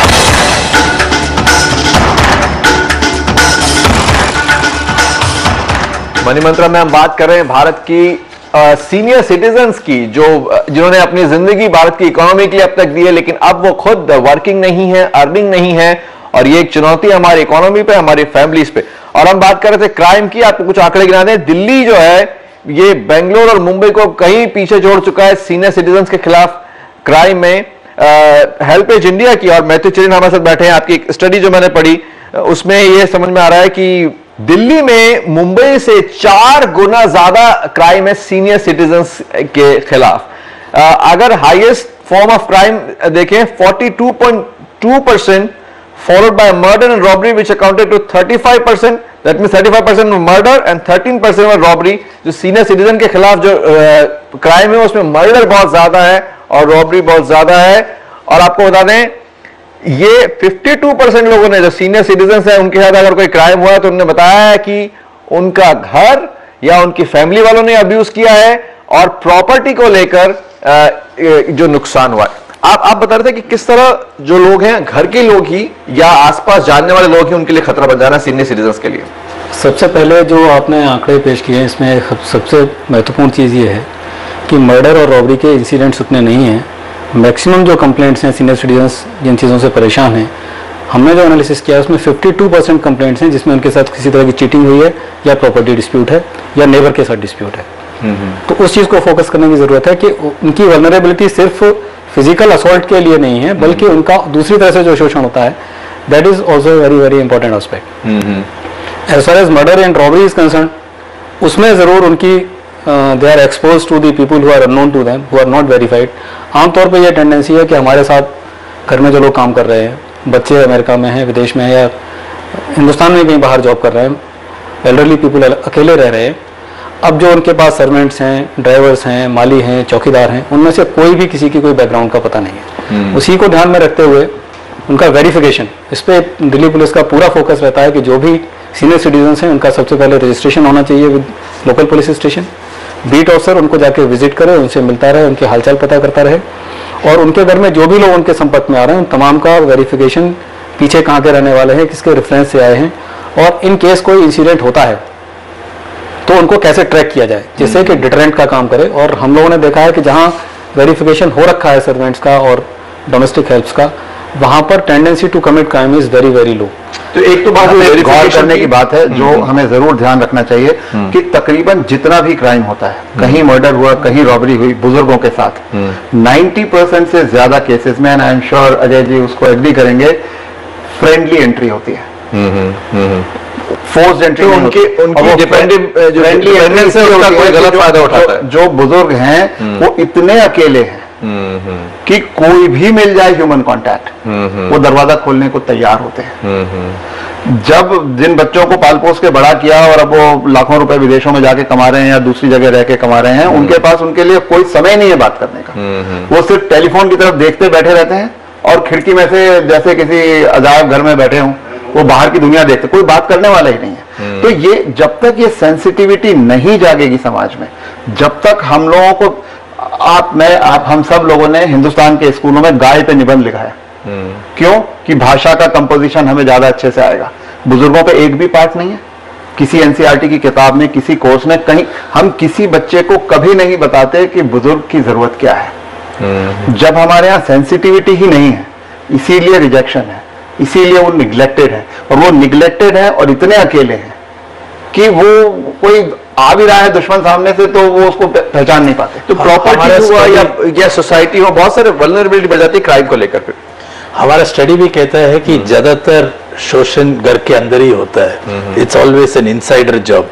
S1: मनी मंत्रा में हम बात कर रहे हैं भारत की सीनियर सिटीजन्स की, जो जिन्होंने अपनी जिंदगी भारत की इकोनॉमी के लिए अब तक दी है, लेकिन अब वो खुद वर्किंग नहीं है, अर्निंग नहीं है, और ये एक चुनौती है हमारी इकोनॉमी पे, हमारी फैमिलीज पे। और हम बात कर रहे थे क्राइम की, आपको कुछ आंकड़े गिना दें। दिल्ली जो है ये बेंगलोर और मुंबई को कहीं पीछे छोड़ चुका है सीनियर सिटीजन्स के खिलाफ क्राइम में। हेल्पेज इंडिया की और मैथ्यू चिरिन हमारे साथ बैठे हैं, आपकी एक स्टडी जो मैंने पढ़ी उसमें ये समझ में आ रहा है कि दिल्ली में मुंबई से चार गुना ज्यादा क्राइम है सीनियर सिटीजन्स के खिलाफ। आ, अगर हाईएस्ट फॉर्म ऑफ क्राइम देखें बयालीस point two percent, followed by murder and robbery which accounted to thirty-five percent, that means thirty-five percent murder and thirteen percent robbery। जो सीनियर सिटीजन के खिलाफ जो क्राइम है उसमें मर्डर बहुत ज्यादा है और रॉबरी बहुत ज्यादा है। और आपको बता दें ये बावन परसेंट लोगों ने जो सीनियर सिटीजन है उनके साथ अगर कोई क्राइम हुआ तो उन्होंने बताया है कि उनका घर या उनकी फैमिली वालों ने अब्यूज किया है और प्रॉपर्टी को लेकर जो नुकसान हुआ है। आप आप बता रहे थे कि किस तरह जो लोग हैं घर के लोग ही या आसपास जानने वाले लोग ही उनके लिए खतरा बन जाना सीनियर सिटीजन्स के लिए।
S4: सबसे पहले जो आपने आंकड़े पेश किए हैं इसमें सबसे महत्वपूर्ण चीज़ ये है कि मर्डर और रॉबरी के इंसिडेंट्स उतने नहीं हैं। मैक्सिमम जो कंप्लेंट्स हैं सीनियर सिटीजन्स जिन चीज़ों से परेशान हैं, हमने जो एनालिसिस किया है उसमें बावन परसेंट कंप्लेंट्स हैं जिसमें उनके साथ किसी तरह की चीटिंग हुई है या प्रॉपर्टी डिस्प्यूट है या नेबर के साथ डिस्प्यूट है। तो उस चीज़ को फोकस करने की ज़रूरत है कि उनकी वल्नरेबिलिटी सिर्फ फिजिकल असॉल्ट के लिए नहीं है बल्कि उनका दूसरी तरह से जो शोषण होता है, that is also very very important aspect. As far as murder and robbery is concern, उसमें जरूर उनकी they are expose to the people who are unknown to them, who are not verified. आमतौर पर यह टेंडेंसी है कि हमारे साथ घर में जो लोग काम कर रहे हैं, बच्चे अमेरिका में हैं, विदेश में हैं या हिंदुस्तान में कहीं बाहर जॉब कर रहे हैं, एल्डरली पीपल अकेले रह रहे हैं, अब जो उनके पास सर्वेंट्स हैं, ड्राइवर्स हैं, माली हैं, चौकीदार हैं, उनमें से कोई भी किसी की कोई बैकग्राउंड का पता नहीं है। उसी को ध्यान में रखते हुए उनका वेरिफिकेशन, इस पे दिल्ली पुलिस का पूरा फोकस रहता है कि जो भी सीनियर सिटीजन्स हैं उनका सबसे पहले रजिस्ट्रेशन होना चाहिए with local police station. Beat officer उनको जाके विजिट करे, उनसे मिलता रहे, उनके हालचाल पता करता रहे और उनके घर में जो भी लोग उनके संपर्क में आ रहे हैं उन तमाम का वेरिफिकेशन, पीछे कहाँ के रहने वाले हैं, किसके रेफरेंस से आए हैं, और इन केस कोई इंसिडेंट होता है तो उनको कैसे ट्रैक किया जाए जिससे कि डिटरेंट का काम करे। और हम लोगों ने देखा है कि जहाँ वेरिफिकेशन हो रखा है सर्वेंट्स का और डोमेस्टिक हेल्प्स का, वहां पर tendency to commit crime is very very low.
S1: तो एक तो बात
S2: गौर करने की बात है जो हमें जरूर ध्यान रखना चाहिए कि तकरीबन जितना भी क्राइम होता है, कहीं मर्डर हुआ, कहीं रॉबरी हुई बुजुर्गों के साथ, नब्बे परसेंट से ज्यादा केसेस में, and I am sure Ajay ji उसको एग्री करेंगे, फ्रेंडली एंट्री होती है, फोर्स एंट्री नहीं होती।
S1: उनकी डिपेंडेंट जो डिपेंडेंस है उसका कोई गलत फायदा उठाता है।
S2: जो बुजुर्ग हैं वो इतने अकेले हैं कि कोई भी मिल जाए ह्यूमन कांटेक्ट, वो दरवाजा खोलने को तैयार होते हैं। जब जिन बच्चों को पाल पोस के बड़ा किया और अब वो लाखों रुपए विदेशों में जाके कमा रहे हैं या दूसरी जगह रह के कमा रहे हैं, उनके पास उनके लिए कोई समय नहीं है बात करने का। वो सिर्फ टेलीफोन की तरफ देखते बैठे रहते हैं और खिड़की में से जैसे किसी अजायब घर में बैठे हों, वो बाहर की दुनिया देखते, कोई बात करने वाला ही नहीं है। तो ये जब तक ये सेंसिटिविटी नहीं जागेगी समाज में, जब तक हम लोगों को, आप मैं आप हम सब लोगों ने हिंदुस्तान के स्कूलों में गाय पे निबंध लिखा है, क्यों कि भाषा का कंपोजिशन हमें ज्यादा अच्छे से आएगा। बुजुर्गों पे एक भी पाठ नहीं है किसी एनसीईआरटी की किताब में, किसी कोर्स में, कहीं हम किसी बच्चे को कभी नहीं बताते कि बुजुर्ग की जरूरत क्या है। जब हमारे यहाँ सेंसिटिविटी ही नहीं है, इसीलिए रिजेक्शन है, इसीलिए वो निग्लेक्टेड है। और वो निग्लेक्टेड है और इतने अकेले हैं कि वो कोई आ भी रहा है दुश्मन सामने से तो वो उसको पहचान नहीं पाते।
S1: तो प्रॉपर्टी हुआ या, या सोसाइटी हो, बहुत सारे वल्नरेबिलिटी बढ़ जाती है क्राइम को लेकर। फिर
S3: हमारा स्टडी भी कहता है कि ज्यादातर शोषण घर के अंदर ही होता है। It's always an insider job.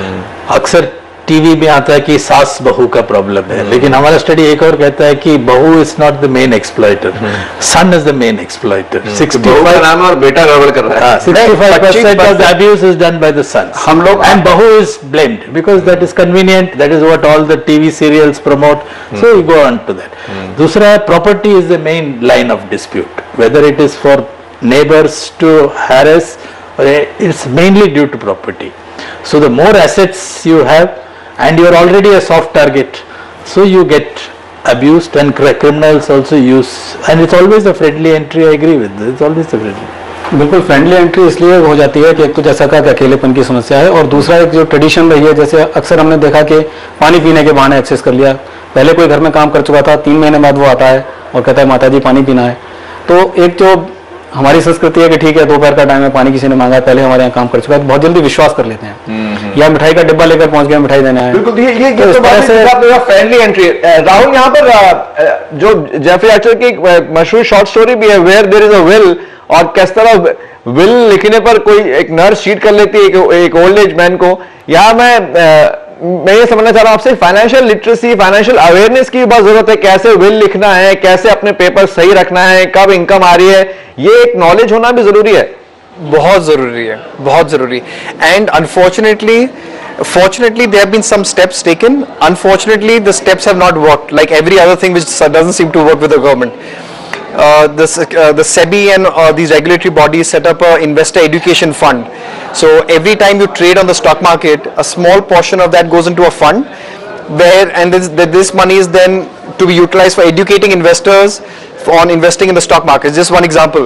S3: अक्सर टीवी में आता है कि सास बहू का प्रॉब्लम है, लेकिन हमारा स्टडी एक और कहता है कि बहू is not the main exploiter, son is the main exploiter.
S1: बहू का नाम और बेटा गड़बड़ कर रहा है।
S3: sixty-five percent of the abuse is done by the son.
S2: हम लोग
S3: and बहू is blamed because that is convenient, that is what all the T V serials promote, so you go on to that. दूसरा है property is the main line of dispute, whether it is for neighbors to harass or it's mainly due to property. So the more assets you have and you are already a soft target, so you get abused and criminals also use, and it's always a friendly entry. I agree with this. It's always a friendly.
S4: बिल्कुल friendly entry इसलिए हो जाती है कि एक तो जैसा कहा कि अकेलेपन की समस्या है, और दूसरा एक जो ट्रेडिशन रही है, जैसे अक्सर हमने देखा कि पानी पीने के बहाने एक्सेस कर लिया। पहले कोई घर में काम कर चुका था, तीन महीने बाद वो आता है और कहता है माता जी पानी पीना है। तो एक जो हमारी संस्कृति है कि ठीक है दोपहर का टाइम है, पानी किसी ने मांगा है, पहले हमारे यहाँ काम कर चुका है, तो बहुत जल्दी विश्वास कर लेते हैं, या मिठाई का डिब्बा लेकर पहुंच गया, मिठाई देने आए।
S1: बिल्कुल, ये ये तो फ्रेंडली एंट्री। राहुल, यहाँ पर जो जेफरी आर्चर की मशहूर शॉर्ट स्टोरी भी है, where there is a will, और किस तरह विल लिखने पर कोई एक नर्स चीट कर लेती है एक ओल्ड एज मैन को। यहाँ मैं मैं ये समझना चाह रहा हूं आपसे, फाइनेंशियल लिटरेसी, फाइनेंशियल अवेयरनेस की बहुत जरूरत है। कैसे विल लिखना है, कैसे अपने पेपर सही रखना है, कब इनकम आ रही है, ये एक नॉलेज होना भी जरूरी है।
S5: बहुत जरूरी है, बहुत जरूरी। And unfortunately fortunately there have been some steps taken, unfortunately the steps have not worked, like every other thing which doesn't seem to work with the government. Uh, this, uh, the SEBI and uh, these regulatory bodies set up a investor education fund. So every time you trade on the stock market, a small portion of that goes into a fund where, and this, this money is then to be utilized for educating investors on investing in the stock market. Just one example.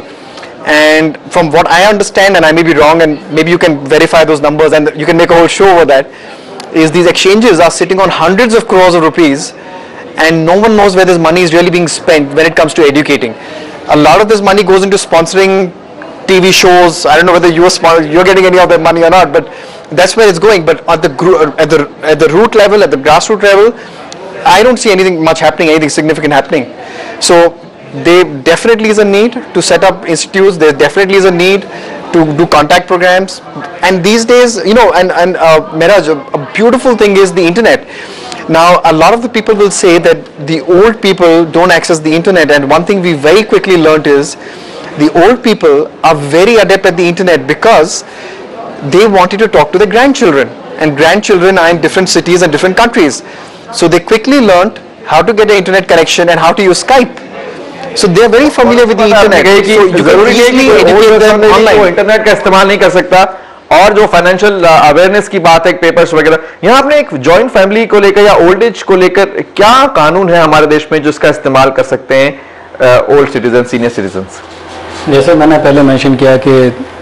S5: And from what I understand, and I may be wrong, and maybe you can verify those numbers and you can make a whole show over that, is these exchanges are sitting on hundreds of crores of rupees and no one knows where this money is really being spent when it comes to educating. A lot of this money goes into sponsoring T V shows. I don't know whether you are you're getting any of that money or not, but that's where it's going. But at the at the at the root level, at the grassroots level, I don't see anything much happening, anything significant happening. So there definitely is a need to set up institutes. There definitely is a need to do contact programs. And these days, you know, and and uh, Mehraj, a beautiful thing is the internet. Now, a lot of the people will say that the old people don't access the internet, and one thing we very quickly learned is the old people are very adept at the internet because they wanted to talk to their grandchildren, and grandchildren are in different cities and different countries. So they quickly learned how to get an internet connection and how to use Skype. So they are very familiar with the internet. So you can easily educate them online.
S1: Internet का इस्तेमाल नहीं कर सकता। और जो financial awareness की बात है, पेपर्स वगैरह, यहाँ आपने एक जॉइंट फैमिली को लेकर या ओल्ड एज को लेकर क्या कानून है हमारे देश में जिसका इस्तेमाल कर सकते हैं ओल्ड सिटीजन, सीनियर सिटीजन?
S4: जैसे मैंने पहले मेंशन किया कि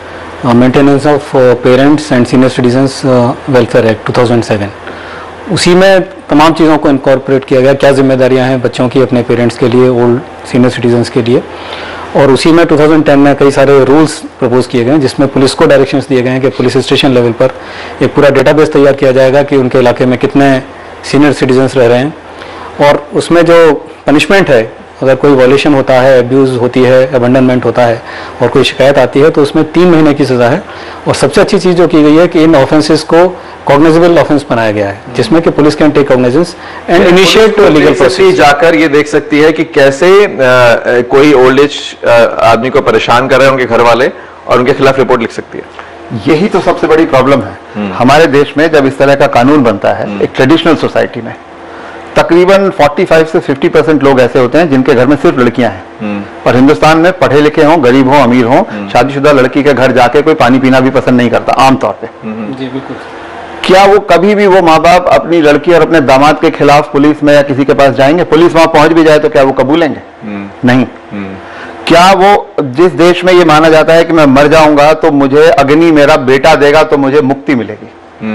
S4: maintenance of parents and senior citizens welfare act two thousand seven. उसी में तमाम चीज़ों को इनकॉर्पोरेट किया गया, क्या जिम्मेदारियां हैं बच्चों की अपने पेरेंट्स के लिए, ओल्ड सीनियर सिटीजन्स के लिए। और उसी में टू थाउजेंड टेन में कई सारे रूल्स प्रपोज किए गए हैं, जिसमें पुलिस को डायरेक्शंस दिए गए हैं कि पुलिस स्टेशन लेवल पर एक पूरा डेटाबेस तैयार किया जाएगा कि उनके इलाके में कितने सीनियर सिटीजन्स रह रहे हैं, और उसमें जो पनिशमेंट है, अगर कोई वॉल्यूशन होता है, अब्यूज़ होती है, अबंडनमेंट होता है और कोई शिकायत आती है, तो उसमें तीन महीने की सज़ा है। और सबसे अच्छी चीज़ जो की गई है कि इन ऑफेंसेस को कॉग्निजेबल ऑफेंस बनाया गया है, जिसमें कि police can take cognizance and initiate legal process.
S1: जाकर ये देख सकती है कि कैसे आ, कोई ओल्ड एज आदमी को परेशान कर रहे हैं उनके घर वाले, और उनके खिलाफ रिपोर्ट लिख सकती है।
S2: यही तो सबसे बड़ी प्रॉब्लम है हमारे देश में। जब इस तरह का कानून बनता है एक ट्रेडिशनल सोसाइटी में, तकरीबन पैंतालीस से पचास परसेंट लोग ऐसे होते हैं जिनके घर में सिर्फ लड़कियां हैं, और हिंदुस्तान में पढ़े लिखे हों, गरीब हों, अमीर हों, शादीशुदा लड़की के घर जाके कोई पानी पीना भी पसंद नहीं करता आमतौर पे।
S4: जी बिल्कुल।
S2: क्या वो कभी भी वो माँ बाप अपनी लड़की और अपने दामाद के खिलाफ पुलिस में या किसी के पास जाएंगे? पुलिस वहां पहुंच भी जाए तो क्या वो कबूलेंगे? नहीं। क्या वो, जिस देश में ये माना जाता है कि मैं मर जाऊंगा तो मुझे अग्नि मेरा बेटा देगा तो मुझे मुक्ति मिलेगी,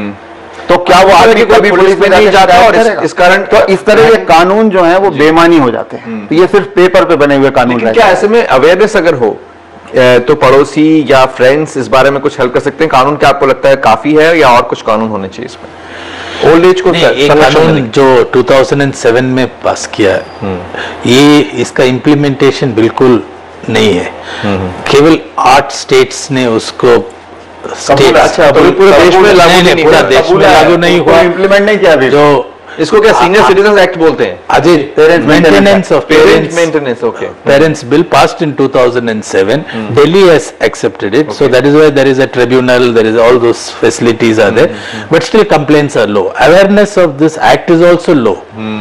S2: तो क्या वो आदमी कभी पुलिस में नहीं जाता? और इस, इस कारण तो इस तरह के कानून जो हैं वो बेमानी हो जाते हैं। तो ये सिर्फ पेपर पे बने हुए कानून रहते हैं।
S1: क्या ऐसे में अवेयरनेस अगर हो तो पड़ोसी या फ्रेंड्स इस बारे में कुछ हेल्प कर सकते हैं? कानून क्या आपको लगता है काफी है या और कुछ कानून होने चाहिए इसमें? ओल्ड एज को
S3: एक कानून जो टू थाउजेंड सेवन में पास किया है, ये इसका इम्प्लीमेंटेशन बिल्कुल नहीं है। केवल आठ स्टेट्स ने उसको स्टेट
S1: अच्छा पूरे देश में लागू नहीं,
S3: पूरा देश में लागू नहीं हुआ,
S2: इम्प्लीमेंट नहीं किया अभी।
S1: जो इसको क्या सीनियर सिटीजन एक्ट बोलते हैं?
S3: Ajay, maintenance of
S1: parents maintenance, okay,
S3: parents bill passed in two thousand seven. Delhi has accepted it, so that is why there is a tribunal, there is all those facilities are there, but still complaints are low. Awareness of this act is also low.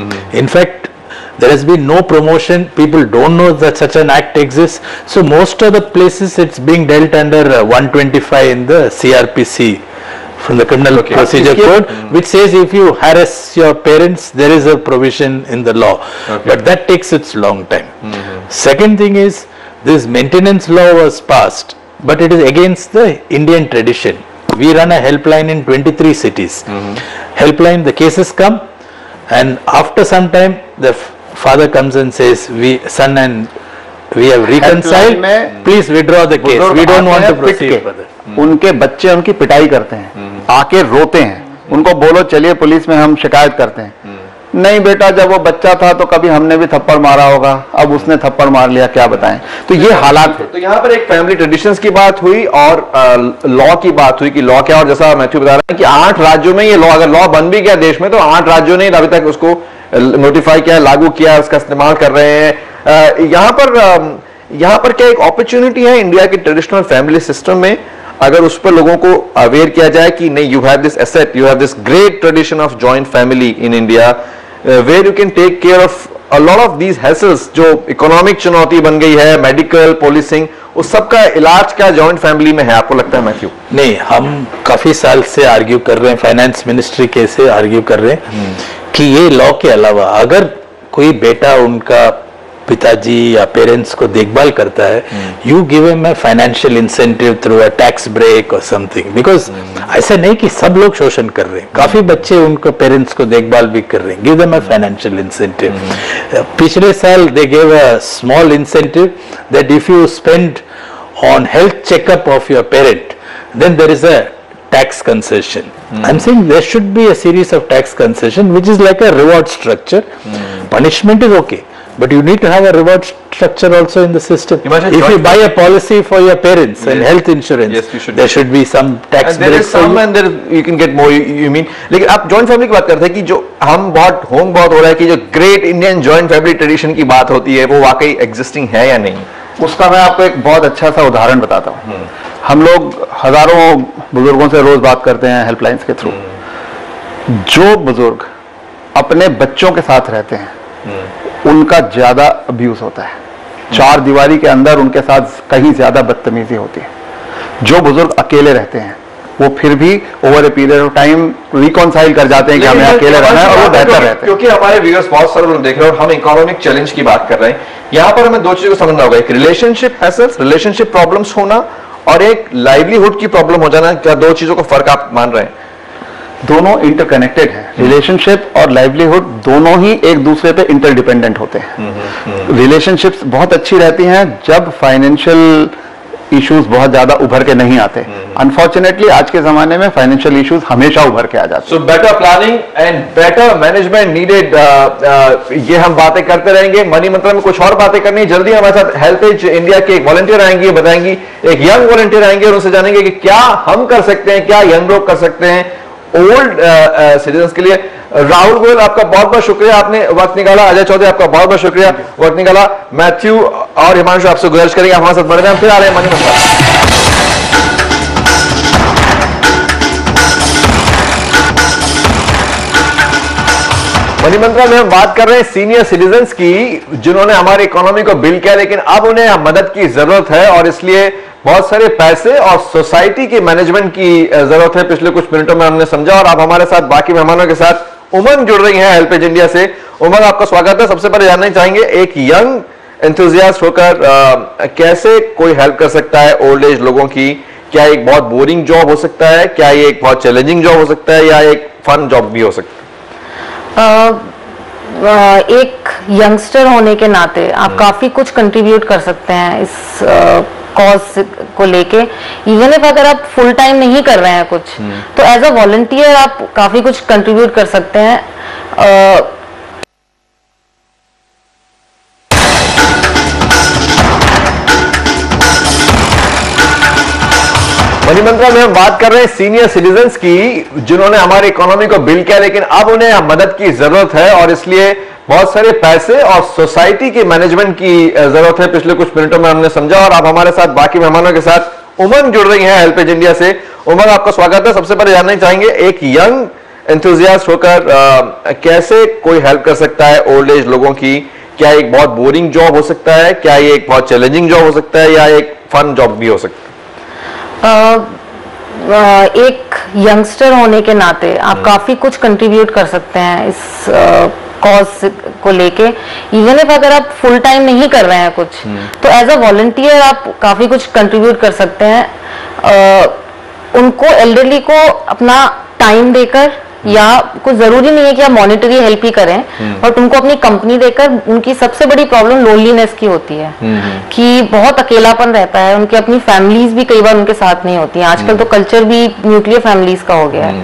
S3: In fact, there has been no promotion. People don't know that such an act exists. So most of the places it's being dealt under uh, one twenty-five in the C R P C. From the Criminal okay. Procedure Code, mm. which says if you harass your parents, there is a provision in the law, okay. but that takes its long time. Mm-hmm. Second thing is, this maintenance law was passed, but it is against the Indian tradition. We run a helpline in twenty-three cities. Mm-hmm. Helpline, the cases come, and after some time, the father comes and says, "We son and we have reconciled. Please withdraw the case. We don't want to proceed further."
S2: उनके बच्चे उनकी पिटाई करते हैं, आके रोते हैं, उनको बोलो चलिए पुलिस में हम शिकायत करते हैं। नहीं बेटा, जब वो बच्चा था तो कभी हमने भी थप्पड़ मारा होगा, अब उसने थप्पड़ मार लिया, क्या बताएं। तो ये हालात है।
S1: तो यहाँ पर एक फैमिली ट्रेडिशंस की बात हुई और लॉ की बात हुई कि लॉ क्या, और जैसा मैथ्यू बता रहे हैं कि आठ राज्यों में ये लॉ, अगर लॉ बन भी गया देश में तो आठ राज्यों ने अभी तक उसको नोटिफाई किया, लागू किया, उसका इस्तेमाल कर रहे हैं। यहाँ पर यहाँ पर क्या एक अपॉर्चुनिटी है इंडिया के ट्रेडिशनल फैमिली सिस्टम में, अगर उस पर लोगों को अवेयर किया जाए कि नहीं, you have this asset, you have this great tradition of joint family in India where you can take care of a lot of these hassles, जो इकोनॉमिक चुनौती बन गई है, मेडिकल, पुलिसिंग, उस सब का इलाज क्या जॉइंट फैमिली में है? आपको लगता है मैथ्यू?
S3: नहीं, हम काफी साल से आर्ग्यू कर रहे हैं, फाइनेंस मिनिस्ट्री के से आर्ग्यू कर रहे हैं कि ये लॉ के अलावा अगर कोई बेटा उनका पिताजी या पेरेंट्स को देखभाल करता है, you give him a financial incentive through a tax break और समथिंग, बिकॉज ऐसा नहीं कि सब लोग शोषण कर रहे हैं, काफी बच्चे उनको पेरेंट्स को देखभाल भी कर रहे हैं, give them a financial incentive. पिछले साल they give a small incentive that if you spend on health checkup of your parent, then there is a tax concession. Mm. I'm saying there should be a series of tax concession which is like a reward structure. Mm. Punishment is okay, but you need to have a reward structure also in the system. Imagine if you buy a policy for your parents yes. and health insurance, yes, you should there should be some tax
S1: and there is some you. and there you can get more, you, you mean. लेकिन आप joint family की बात करते हैं कि जो हम बहुत होम बहुत हो रहा है कि जो great Indian joint family tradition की बात होती है वो वाकई existing है या नहीं?
S2: उसका मैं आपको एक बहुत अच्छा सा उदाहरण बताता हूँ। हम लोग हजारों बुजुर्गों से रोज बात करते हैं हेल्पलाइंस के थ्रू। जो बुजुर्ग अपने बच्चों के साथ रहते हैं उनका ज्यादा अब्यूज होता है, चार दीवारी के अंदर उनके साथ कहीं ज्यादा बदतमीजी होती है। जो बुजुर्ग अकेले रहते हैं वो फिर भी over a period of time reconcile कर जाते हैं कि हमें अकेले रहना है और वो बेहतर रहते हैं।
S1: क्योंकि हमारे व्यूअर्स बहुत सारे लोग देख रहे हैं और हम इकोनॉमिक चैलेंज की बात कर रहे हैं। यहाँ पर हमें दो चीजों को समझना होगा, एक रिलेशनशिप हैसल्स, रिलेशनशिप प्रॉब्लम्स होना, और एक लाइवलीहुड की प्रॉब्लम हो जाना, क्या दो चीजों का फर्क आप मान रहे हैं?
S2: दोनों इंटरकनेक्टेड हैं। रिलेशनशिप और लाइवलीहुड दोनों ही एक दूसरे पे इंटरडिपेंडेंट होते हैं। रिलेशनशिप्स बहुत अच्छी रहती हैं जब फाइनेंशियल इश्यूज बहुत ज्यादा उभर के नहीं आते। अनफॉर्चुनेटली आज के जमाने में फाइनेंशियल इश्यूज हमेशा उभर के आ जाते हैं।
S1: So better planning and better management needed, ये हम बातें करते रहेंगे। मनी मंत्र में कुछ और बातें करनी, जल्दी हमारे साथ हेल्पेज इंडिया के एक वॉलंटियर आएंगे, बताएंगी, एक यंग वॉलंटियर आएंगे और उनसे जानेंगे कि क्या हम कर सकते हैं, क्या यंग लोग कर सकते हैं ओल्ड सिटीजन्स के लिए। राहुल गोयल, आपका बहुत बहुत शुक्रिया, आपने वक्त निकाला। अजय चौधरी, आपका बहुत बहुत शुक्रिया, वक्त निकाला। मैथ्यू और हिमांशु, आपसे गुजारिश करेंगे आप हमारे साथ बढ़ रहे हैं। फिर आ रहे हैं मनी मंत्र। मनी मंत्र में हम बात कर रहे हैं सीनियर सिटीजन्स की, जिन्होंने हमारी इकोनॉमी को बिल्ड किया, लेकिन अब उन्हें मदद की जरूरत है और इसलिए बहुत सारे पैसे और सोसाइटी के मैनेजमेंट की जरूरत है। पिछले कुछ मिनटों में हमने समझा और आप हमारे साथ बाकी मेहमानों के साथ उमंग जुड़ रही हैं हेल्पेज इंडिया से। उमंग, आपका स्वागत है। सबसे पहले जानना चाहेंगे, एक यंग एंथुजियास्ट होकर आ, कैसे कोई हेल्प कर सकता है ओल्ड एज लोगों की? क्या एक बहुत बोरिंग जॉब हो सकता है, क्या ये एक बहुत चैलेंजिंग जॉब हो सकता है, या एक फन जॉब भी हो सकता है?
S6: Uh, uh, एक यंगस्टर होने के नाते आप काफी कुछ कंट्रीब्यूट कर सकते हैं इस कॉज uh, को लेके। इवन इफ अगर आप फुल टाइम नहीं कर रहे हैं कुछ, तो एज अ वॉलंटियर आप काफी कुछ कंट्रीब्यूट कर सकते हैं। uh,
S1: मनी मंत्र में हम बात कर रहे हैं सीनियर सिटीजन्स की, जिन्होंने हमारी इकोनॉमी को बिल्ड किया, लेकिन अब उन्हें मदद की जरूरत है और इसलिए बहुत सारे पैसे और सोसाइटी के मैनेजमेंट की जरूरत है। पिछले कुछ मिनटों में हमने समझा और आप हमारे साथ बाकी मेहमानों के साथ उमंग जुड़ रही हैं हेल्पेज इंडिया से। उमंग, आपका स्वागत है। सबसे पहले जानना चाहेंगे, एक यंग एंथुजियास्ट होकर आ, कैसे कोई हेल्प कर सकता है ओल्ड एज लोगों की? क्या एक बहुत बोरिंग जॉब हो सकता है, क्या ये एक बहुत चैलेंजिंग जॉब हो सकता है, या एक फन जॉब भी हो सकता है?
S6: Uh, uh, एक यंगस्टर होने के नाते आप काफी कुछ कंट्रीब्यूट कर सकते हैं इस कॉज uh, को लेके। इवन इफ अगर आप फुल टाइम नहीं कर रहे हैं कुछ, तो एज अ वॉलंटियर आप काफी कुछ कंट्रीब्यूट कर सकते हैं। uh, उनको, एल्डरली को अपना टाइम देकर, या कुछ जरूरी नहीं है कि आप मॉनेटरी हेल्प ही करें, बट उनको अपनी कंपनी देकर। उनकी सबसे बड़ी प्रॉब्लम लोनलीनेस की होती है कि बहुत अकेलापन रहता है, उनकी अपनी फैमिलीज भी कई बार उनके साथ नहीं होती हैं। आजकल तो कल्चर भी न्यूक्लियर फैमिलीज का हो गया है।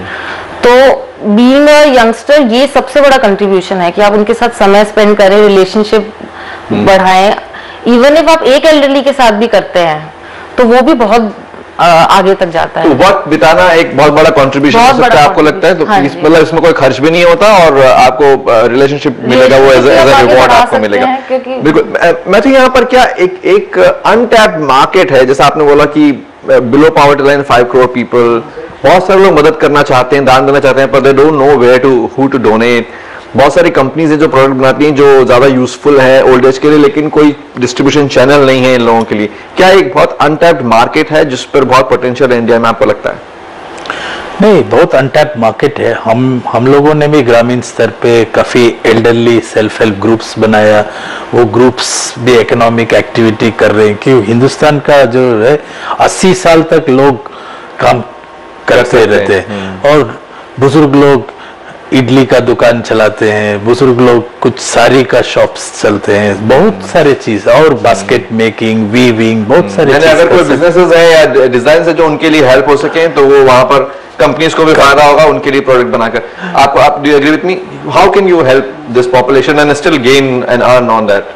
S6: तो बीइंग अ यंगस्टर, ये सबसे बड़ा कंट्रीब्यूशन है कि आप उनके साथ समय स्पेंड करें, रिलेशनशिप बढ़ाएं। इवन इफ आप एक एल्डरली के साथ भी करते हैं, तो वो भी बहुत आगे तक जाता है।
S1: तो वक्त बिताना एक बहुत बड़ा कंट्रीब्यूशन हो सकता है, आपको लगता है? तो
S6: हाँ,
S1: इस, मतलब इसमें कोई खर्च भी नहीं होता और आपको रिलेशनशिप मिलेगा, वो एज ए रिवॉर्ड आपको मिलेगा। बिल्कुल। मैं तो यहाँ पर क्या एक एक अनटैप्ड मार्केट है, जैसा आपने बोला कि below poverty line five crore people, बहुत सारे लोग मदद करना चाहते हैं, दान देना चाहते हैं, पर they don't know where to who to donate. बहुत सारी कंपनीज है जो प्रोडक्ट बनाती हैं जो ज्यादा यूजफुल है ओल्ड एज के लिए, लेकिन कोई डिस्ट्रीब्यूशन चैनल नहीं है इन लोगों के लिए। क्या एक बहुत अनटैप्ड मार्केट है जिस पर बहुत पोटेंशियल है इंडिया में, आपको लगता है?
S3: नहीं, बहुत अनटैप्ड मार्केट है। हम हम लोगों ने भी ग्रामीण स्तर पे काफ़ी एल्डरली सेल्फ हेल्प ग्रुप्स बनाया। वो ग्रुप्स भी इकोनॉमिक एक्टिविटी कर रहे हैं, क्योंकि हिंदुस्तान का जो है अस्सी साल तक लोग काम करते रहते हैं और बुजुर्ग लोग इडली का दुकान चलाते हैं, बुजुर्ग लोग कुछ साड़ी का शॉप्स चलते हैं, बहुत सारे चीज, और बास्केट मेकिंग, वीविंग, बहुत सारे।
S1: अगर कोई बिजनेसेस है या डिजाइन है जो उनके लिए हेल्प हो सके, तो वो वहां पर कंपनीज को भी फायदा होगा उनके लिए प्रोडक्ट बनाकर। आपको, आप do you agree with me? How can you help this population and still gain and earn on that?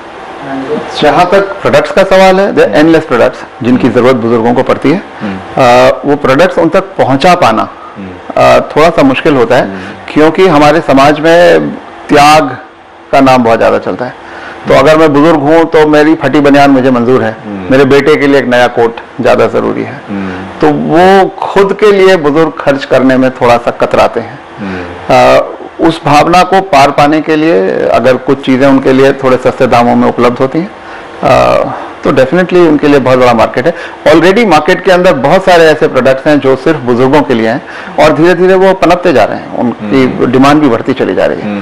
S2: जहां तक प्रोडक्ट्स का सवाल है, देयर एंडलेस प्रोडक्ट्स जिनकी जरूरत बुजुर्गों को पड़ती है। आ, वो प्रोडक्ट्स उन तक पहुंचा पाना आ, थोड़ा सा मुश्किल होता है, क्योंकि हमारे समाज में त्याग का नाम बहुत ज्यादा चलता है। तो अगर मैं बुजुर्ग हूं तो मेरी फटी बनियान मुझे मंजूर है, मेरे बेटे के लिए एक नया कोट ज्यादा जरूरी है, तो वो खुद के लिए बुजुर्ग खर्च करने में थोड़ा सा कतराते हैं। आ, उस भावना को पार पाने के लिए अगर कुछ चीजें उनके लिए थोड़े सस्ते दामों में उपलब्ध होती हैं, आ, तो डेफिनेटली उनके लिए बहुत बड़ा मार्केट है। ऑलरेडी मार्केट के अंदर बहुत सारे ऐसे प्रोडक्ट्स हैं जो सिर्फ बुजुर्गों के लिए हैं, और धीरे धीरे वो पनपते जा रहे हैं, उनकी डिमांड भी बढ़ती चली जा रही है।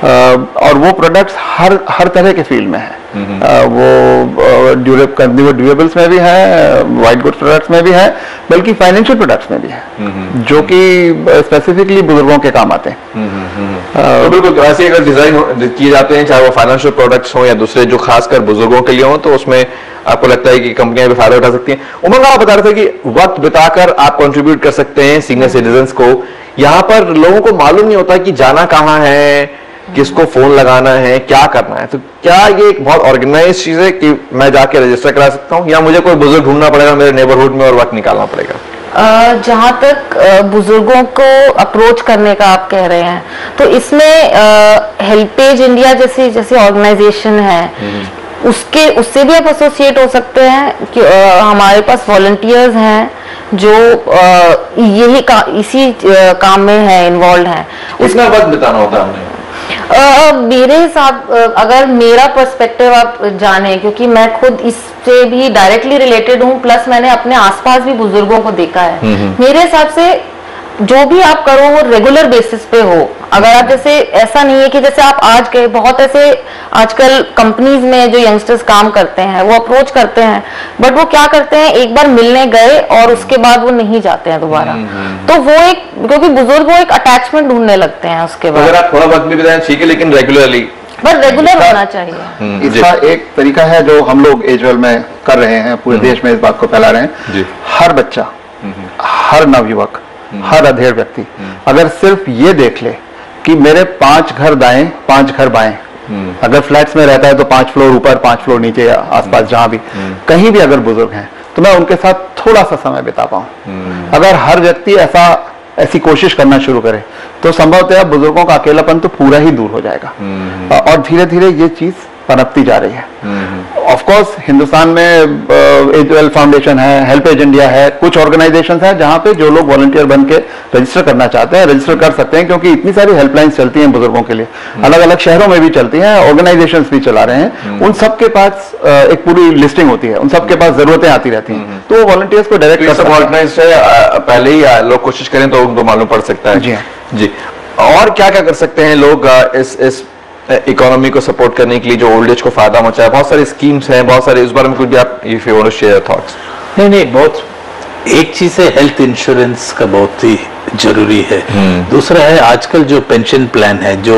S2: और वो प्रोडक्ट्स हर हर तरह के फील्ड में है। वो ड्यूरेबल कंज्यूमर ड्यूरेबल्स में भी है, वाइट गुड्स प्रोडक्ट्स में भी है, बल्कि फाइनेंशियल प्रोडक्ट्स में भी है, जो कि स्पेसिफिकली बुजुर्गों के काम आते हैं।
S1: तो बिल्कुल ऐसे अगर डिजाइन किए जाते हैं, चाहे वो फाइनेंशियल प्रोडक्ट्स हो या दूसरे जो खासकर बुजुर्गों के लिए हो, तो उसमें आपको लगता है कि कंपनियां भी फायदा उठा सकती हैं। उमंग, आप बता रहे थे कि वक्त बिताकर आप कंट्रीब्यूट कर सकते हैं सीनियर सिटीजन्स को। यहाँ पर लोगों को मालूम नहीं होता कि जाना कहाँ है, किसको फोन लगाना है, क्या करना है। तो क्या ये एक बहुत ऑर्गेनाइज चीज है कि मैं जाके रजिस्टर करा सकता हूँ, या मुझे कोई बुजुर्ग ढूंढना पड़ेगा मेरे नेबरहुड में और वक्त निकालना पड़ेगा?
S6: जहाँ तक बुजुर्गों को अप्रोच करने का आप कह रहे हैं, तो इसमें हेल्पेज इंडिया जैसी जैसी ऑर्गेनाइजेशन है, उसके उससे भी आप एसोसिएट हो सकते हैं कि आ, हमारे पास वॉलंटियर्स हैं जो आ, यही का, इसी आ, काम में है, इन्वॉल्व हैं।
S1: उसमें वक्त बिताना होता है हमने।
S6: आ, मेरे हिसाब अगर मेरा पर्सपेक्टिव आप जाने, क्योंकि मैं खुद इससे भी डायरेक्टली रिलेटेड हूँ, प्लस मैंने अपने आसपास भी बुजुर्गों को देखा है, मेरे हिसाब से जो भी आप करो वो रेगुलर बेसिस पे हो। अगर आप जैसे, ऐसा नहीं है कि जैसे आप आज गए, बहुत ऐसे आजकल कंपनीज में जो यंगस्टर्स काम करते हैं वो अप्रोच करते हैं, बट वो क्या करते हैं, एक बार मिलने गए और उसके बाद वो नहीं जाते हैं दोबारा। तो वो एक, क्योंकि बुजुर्ग वो एक अटैचमेंट ढूंढने लगते हैं उसके बाद।
S1: अगर आप थोड़ा वक्त भी बिताएं ठीक है, लेकिन रेगुलरली,
S6: बट रेगुलर होना चाहिए।
S2: इसका एक तरीका है जो हम लोग एजवेल में कर रहे हैं, पूरे देश में इस बात को फैला रहे हैं। हर बच्चा, हर नवयुवक, हर अधेड़ व्यक्ति अगर सिर्फ ये देख ले कि मेरे पांच घर दाएं, पांच घर बाएं, अगर फ्लैट्स में रहता है तो पांच फ्लोर ऊपर, पांच फ्लोर नीचे, आसपास जहां भी कहीं भी अगर बुजुर्ग हैं, तो मैं उनके साथ थोड़ा सा समय बिता पाऊं। अगर हर व्यक्ति ऐसा ऐसी कोशिश करना शुरू करे तो संभवतः बुजुर्गों का अकेलापन तो पूरा ही दूर हो जाएगा, और धीरे धीरे ये चीज पनपती जा रही है। ऑफ कोर्स हिंदुस्तान में एजवेल फाउंडेशन है, हेल्पेज इंडिया है, कुछ ऑर्गेनाइजेशंस हैं जहां पे जो लोग वॉलंटियर बन के रजिस्टर करना चाहते हैं रजिस्टर कर सकते हैं, क्योंकि इतनी सारी हेल्पलाइंस चलती हैं बुजुर्गों के लिए, अलग अलग शहरों में भी चलती हैं, ऑर्गेनाइजेशंस भी चला रहे हैं। उन सबके पास एक पूरी लिस्टिंग होती है, उन सबके पास जरूरतें आती रहती हैं, तो वो वॉलंटियर्स को डायरेक्ट
S1: सब ऑर्गेनाइज है, पहले ही लोग कोशिश करें तो उनको मालूम पड़ सकता है।
S2: जी
S1: जी। और क्या क्या कर सकते हैं लोग इस इस इकोनॉमी को सपोर्ट करने के लिए, जो ओल्ड एज को फायदा पहुंचाए? बहुत सारी स्कीम्स हैं, बहुत सारे, इस बारे में कुछ भी आप if you want to share thoughts.
S3: नहीं नहीं, बहुत एक चीज है, हेल्थ इंश्योरेंस का बहुत ही जरूरी है। दूसरा है आजकल जो पेंशन प्लान है, जो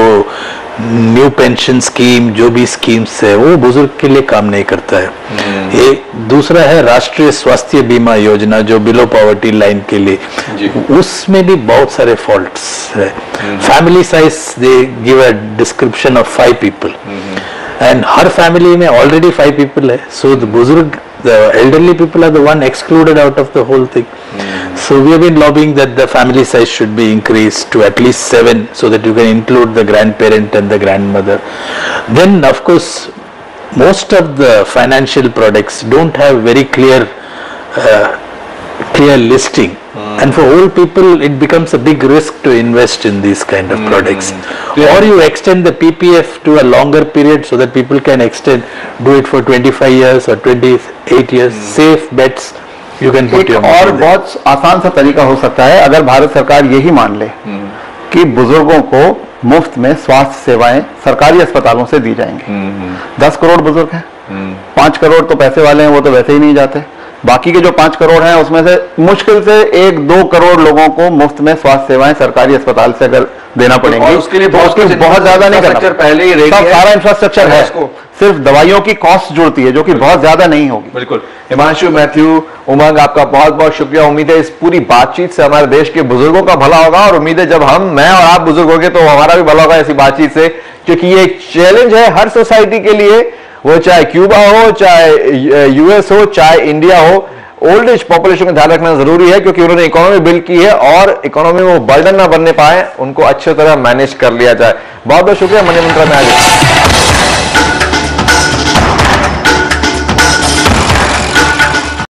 S3: न्यू पेंशन स्कीम, जो भी स्कीम्स है वो बुजुर्ग के लिए काम नहीं करता है। ये दूसरा है राष्ट्रीय स्वास्थ्य बीमा योजना, जो बिलो पॉवर्टी लाइन के लिए, उसमें भी बहुत सारे फॉल्ट्स है। Family size they give a description of five people, and हर फैमिली में ऑलरेडी फाइव पीपल है, सो द बुजुर्ग, the elderly people are the one excluded out of the whole thing. Mm. So we have been lobbying that the family size should be increased to at least seven, so that you can include the grandparent and the grandmother. Then of course most of the financial products don't have very clear uh, clear listing, mm. and for old people it becomes a big risk to invest in these kind of mm. products. Yeah. Or you extend the P P F to a longer period so that people can extend, do it for twenty-five years or twenty-eight years, mm. safe bets you can put your money
S2: और
S3: there. बहुत
S2: आसान सा तरीका हो सकता है, अगर भारत सरकार यही मान ले mm. कि बुजुर्गों को मुफ्त में स्वास्थ्य सेवाएं सरकारी अस्पतालों से दी जाएंगी। दस करोड़ बुजुर्ग हैं, पांच करोड़ तो पैसे वाले हैं, वो तो वैसे ही नहीं जाते। बाकी के जो पांच करोड़ हैं उसमें से मुश्किल से एक दो करोड़ लोगों को मुफ्त में स्वास्थ्य सेवाएं सरकारी अस्पताल से अगर देना पड़ेंगी,
S1: उसके लिए
S2: तो उसके बहुत ज्यादा नहीं करना,
S1: पहले ही रेडी है,
S2: सारा इंफ्रास्ट्रक्चर है, सिर्फ दवाइयों की कॉस्ट जुड़ती है जो कि बहुत ज्यादा नहीं होगी।
S1: बिल्कुल। हिमांशु, मैथ्यू, उमंग, आपका बहुत बहुत शुक्रिया। उम्मीद है इस पूरी बातचीत से हमारे देश के बुजुर्गों का भला होगा, और उम्मीद है जब हम, मैं और आप बुजुर्ग होंगे तो हमारा भी भला होगा ऐसी बातचीत से, क्योंकि ये एक चैलेंज है हर सोसाइटी के लिए, वो चाहे क्यूबा हो, चाहे यूएस हो, चाहे इंडिया हो। ओल्ड एज पॉपुलेशन का ध्यान रखना जरूरी है, क्योंकि उन्होंने इकोनॉमी बिल्ड की है, और इकोनॉमी में वो बर्डन ना बनने पाए, उनको अच्छी तरह मैनेज कर लिया जाए। बहुत बहुत शुक्रिया। मनी मंत्रा में आगे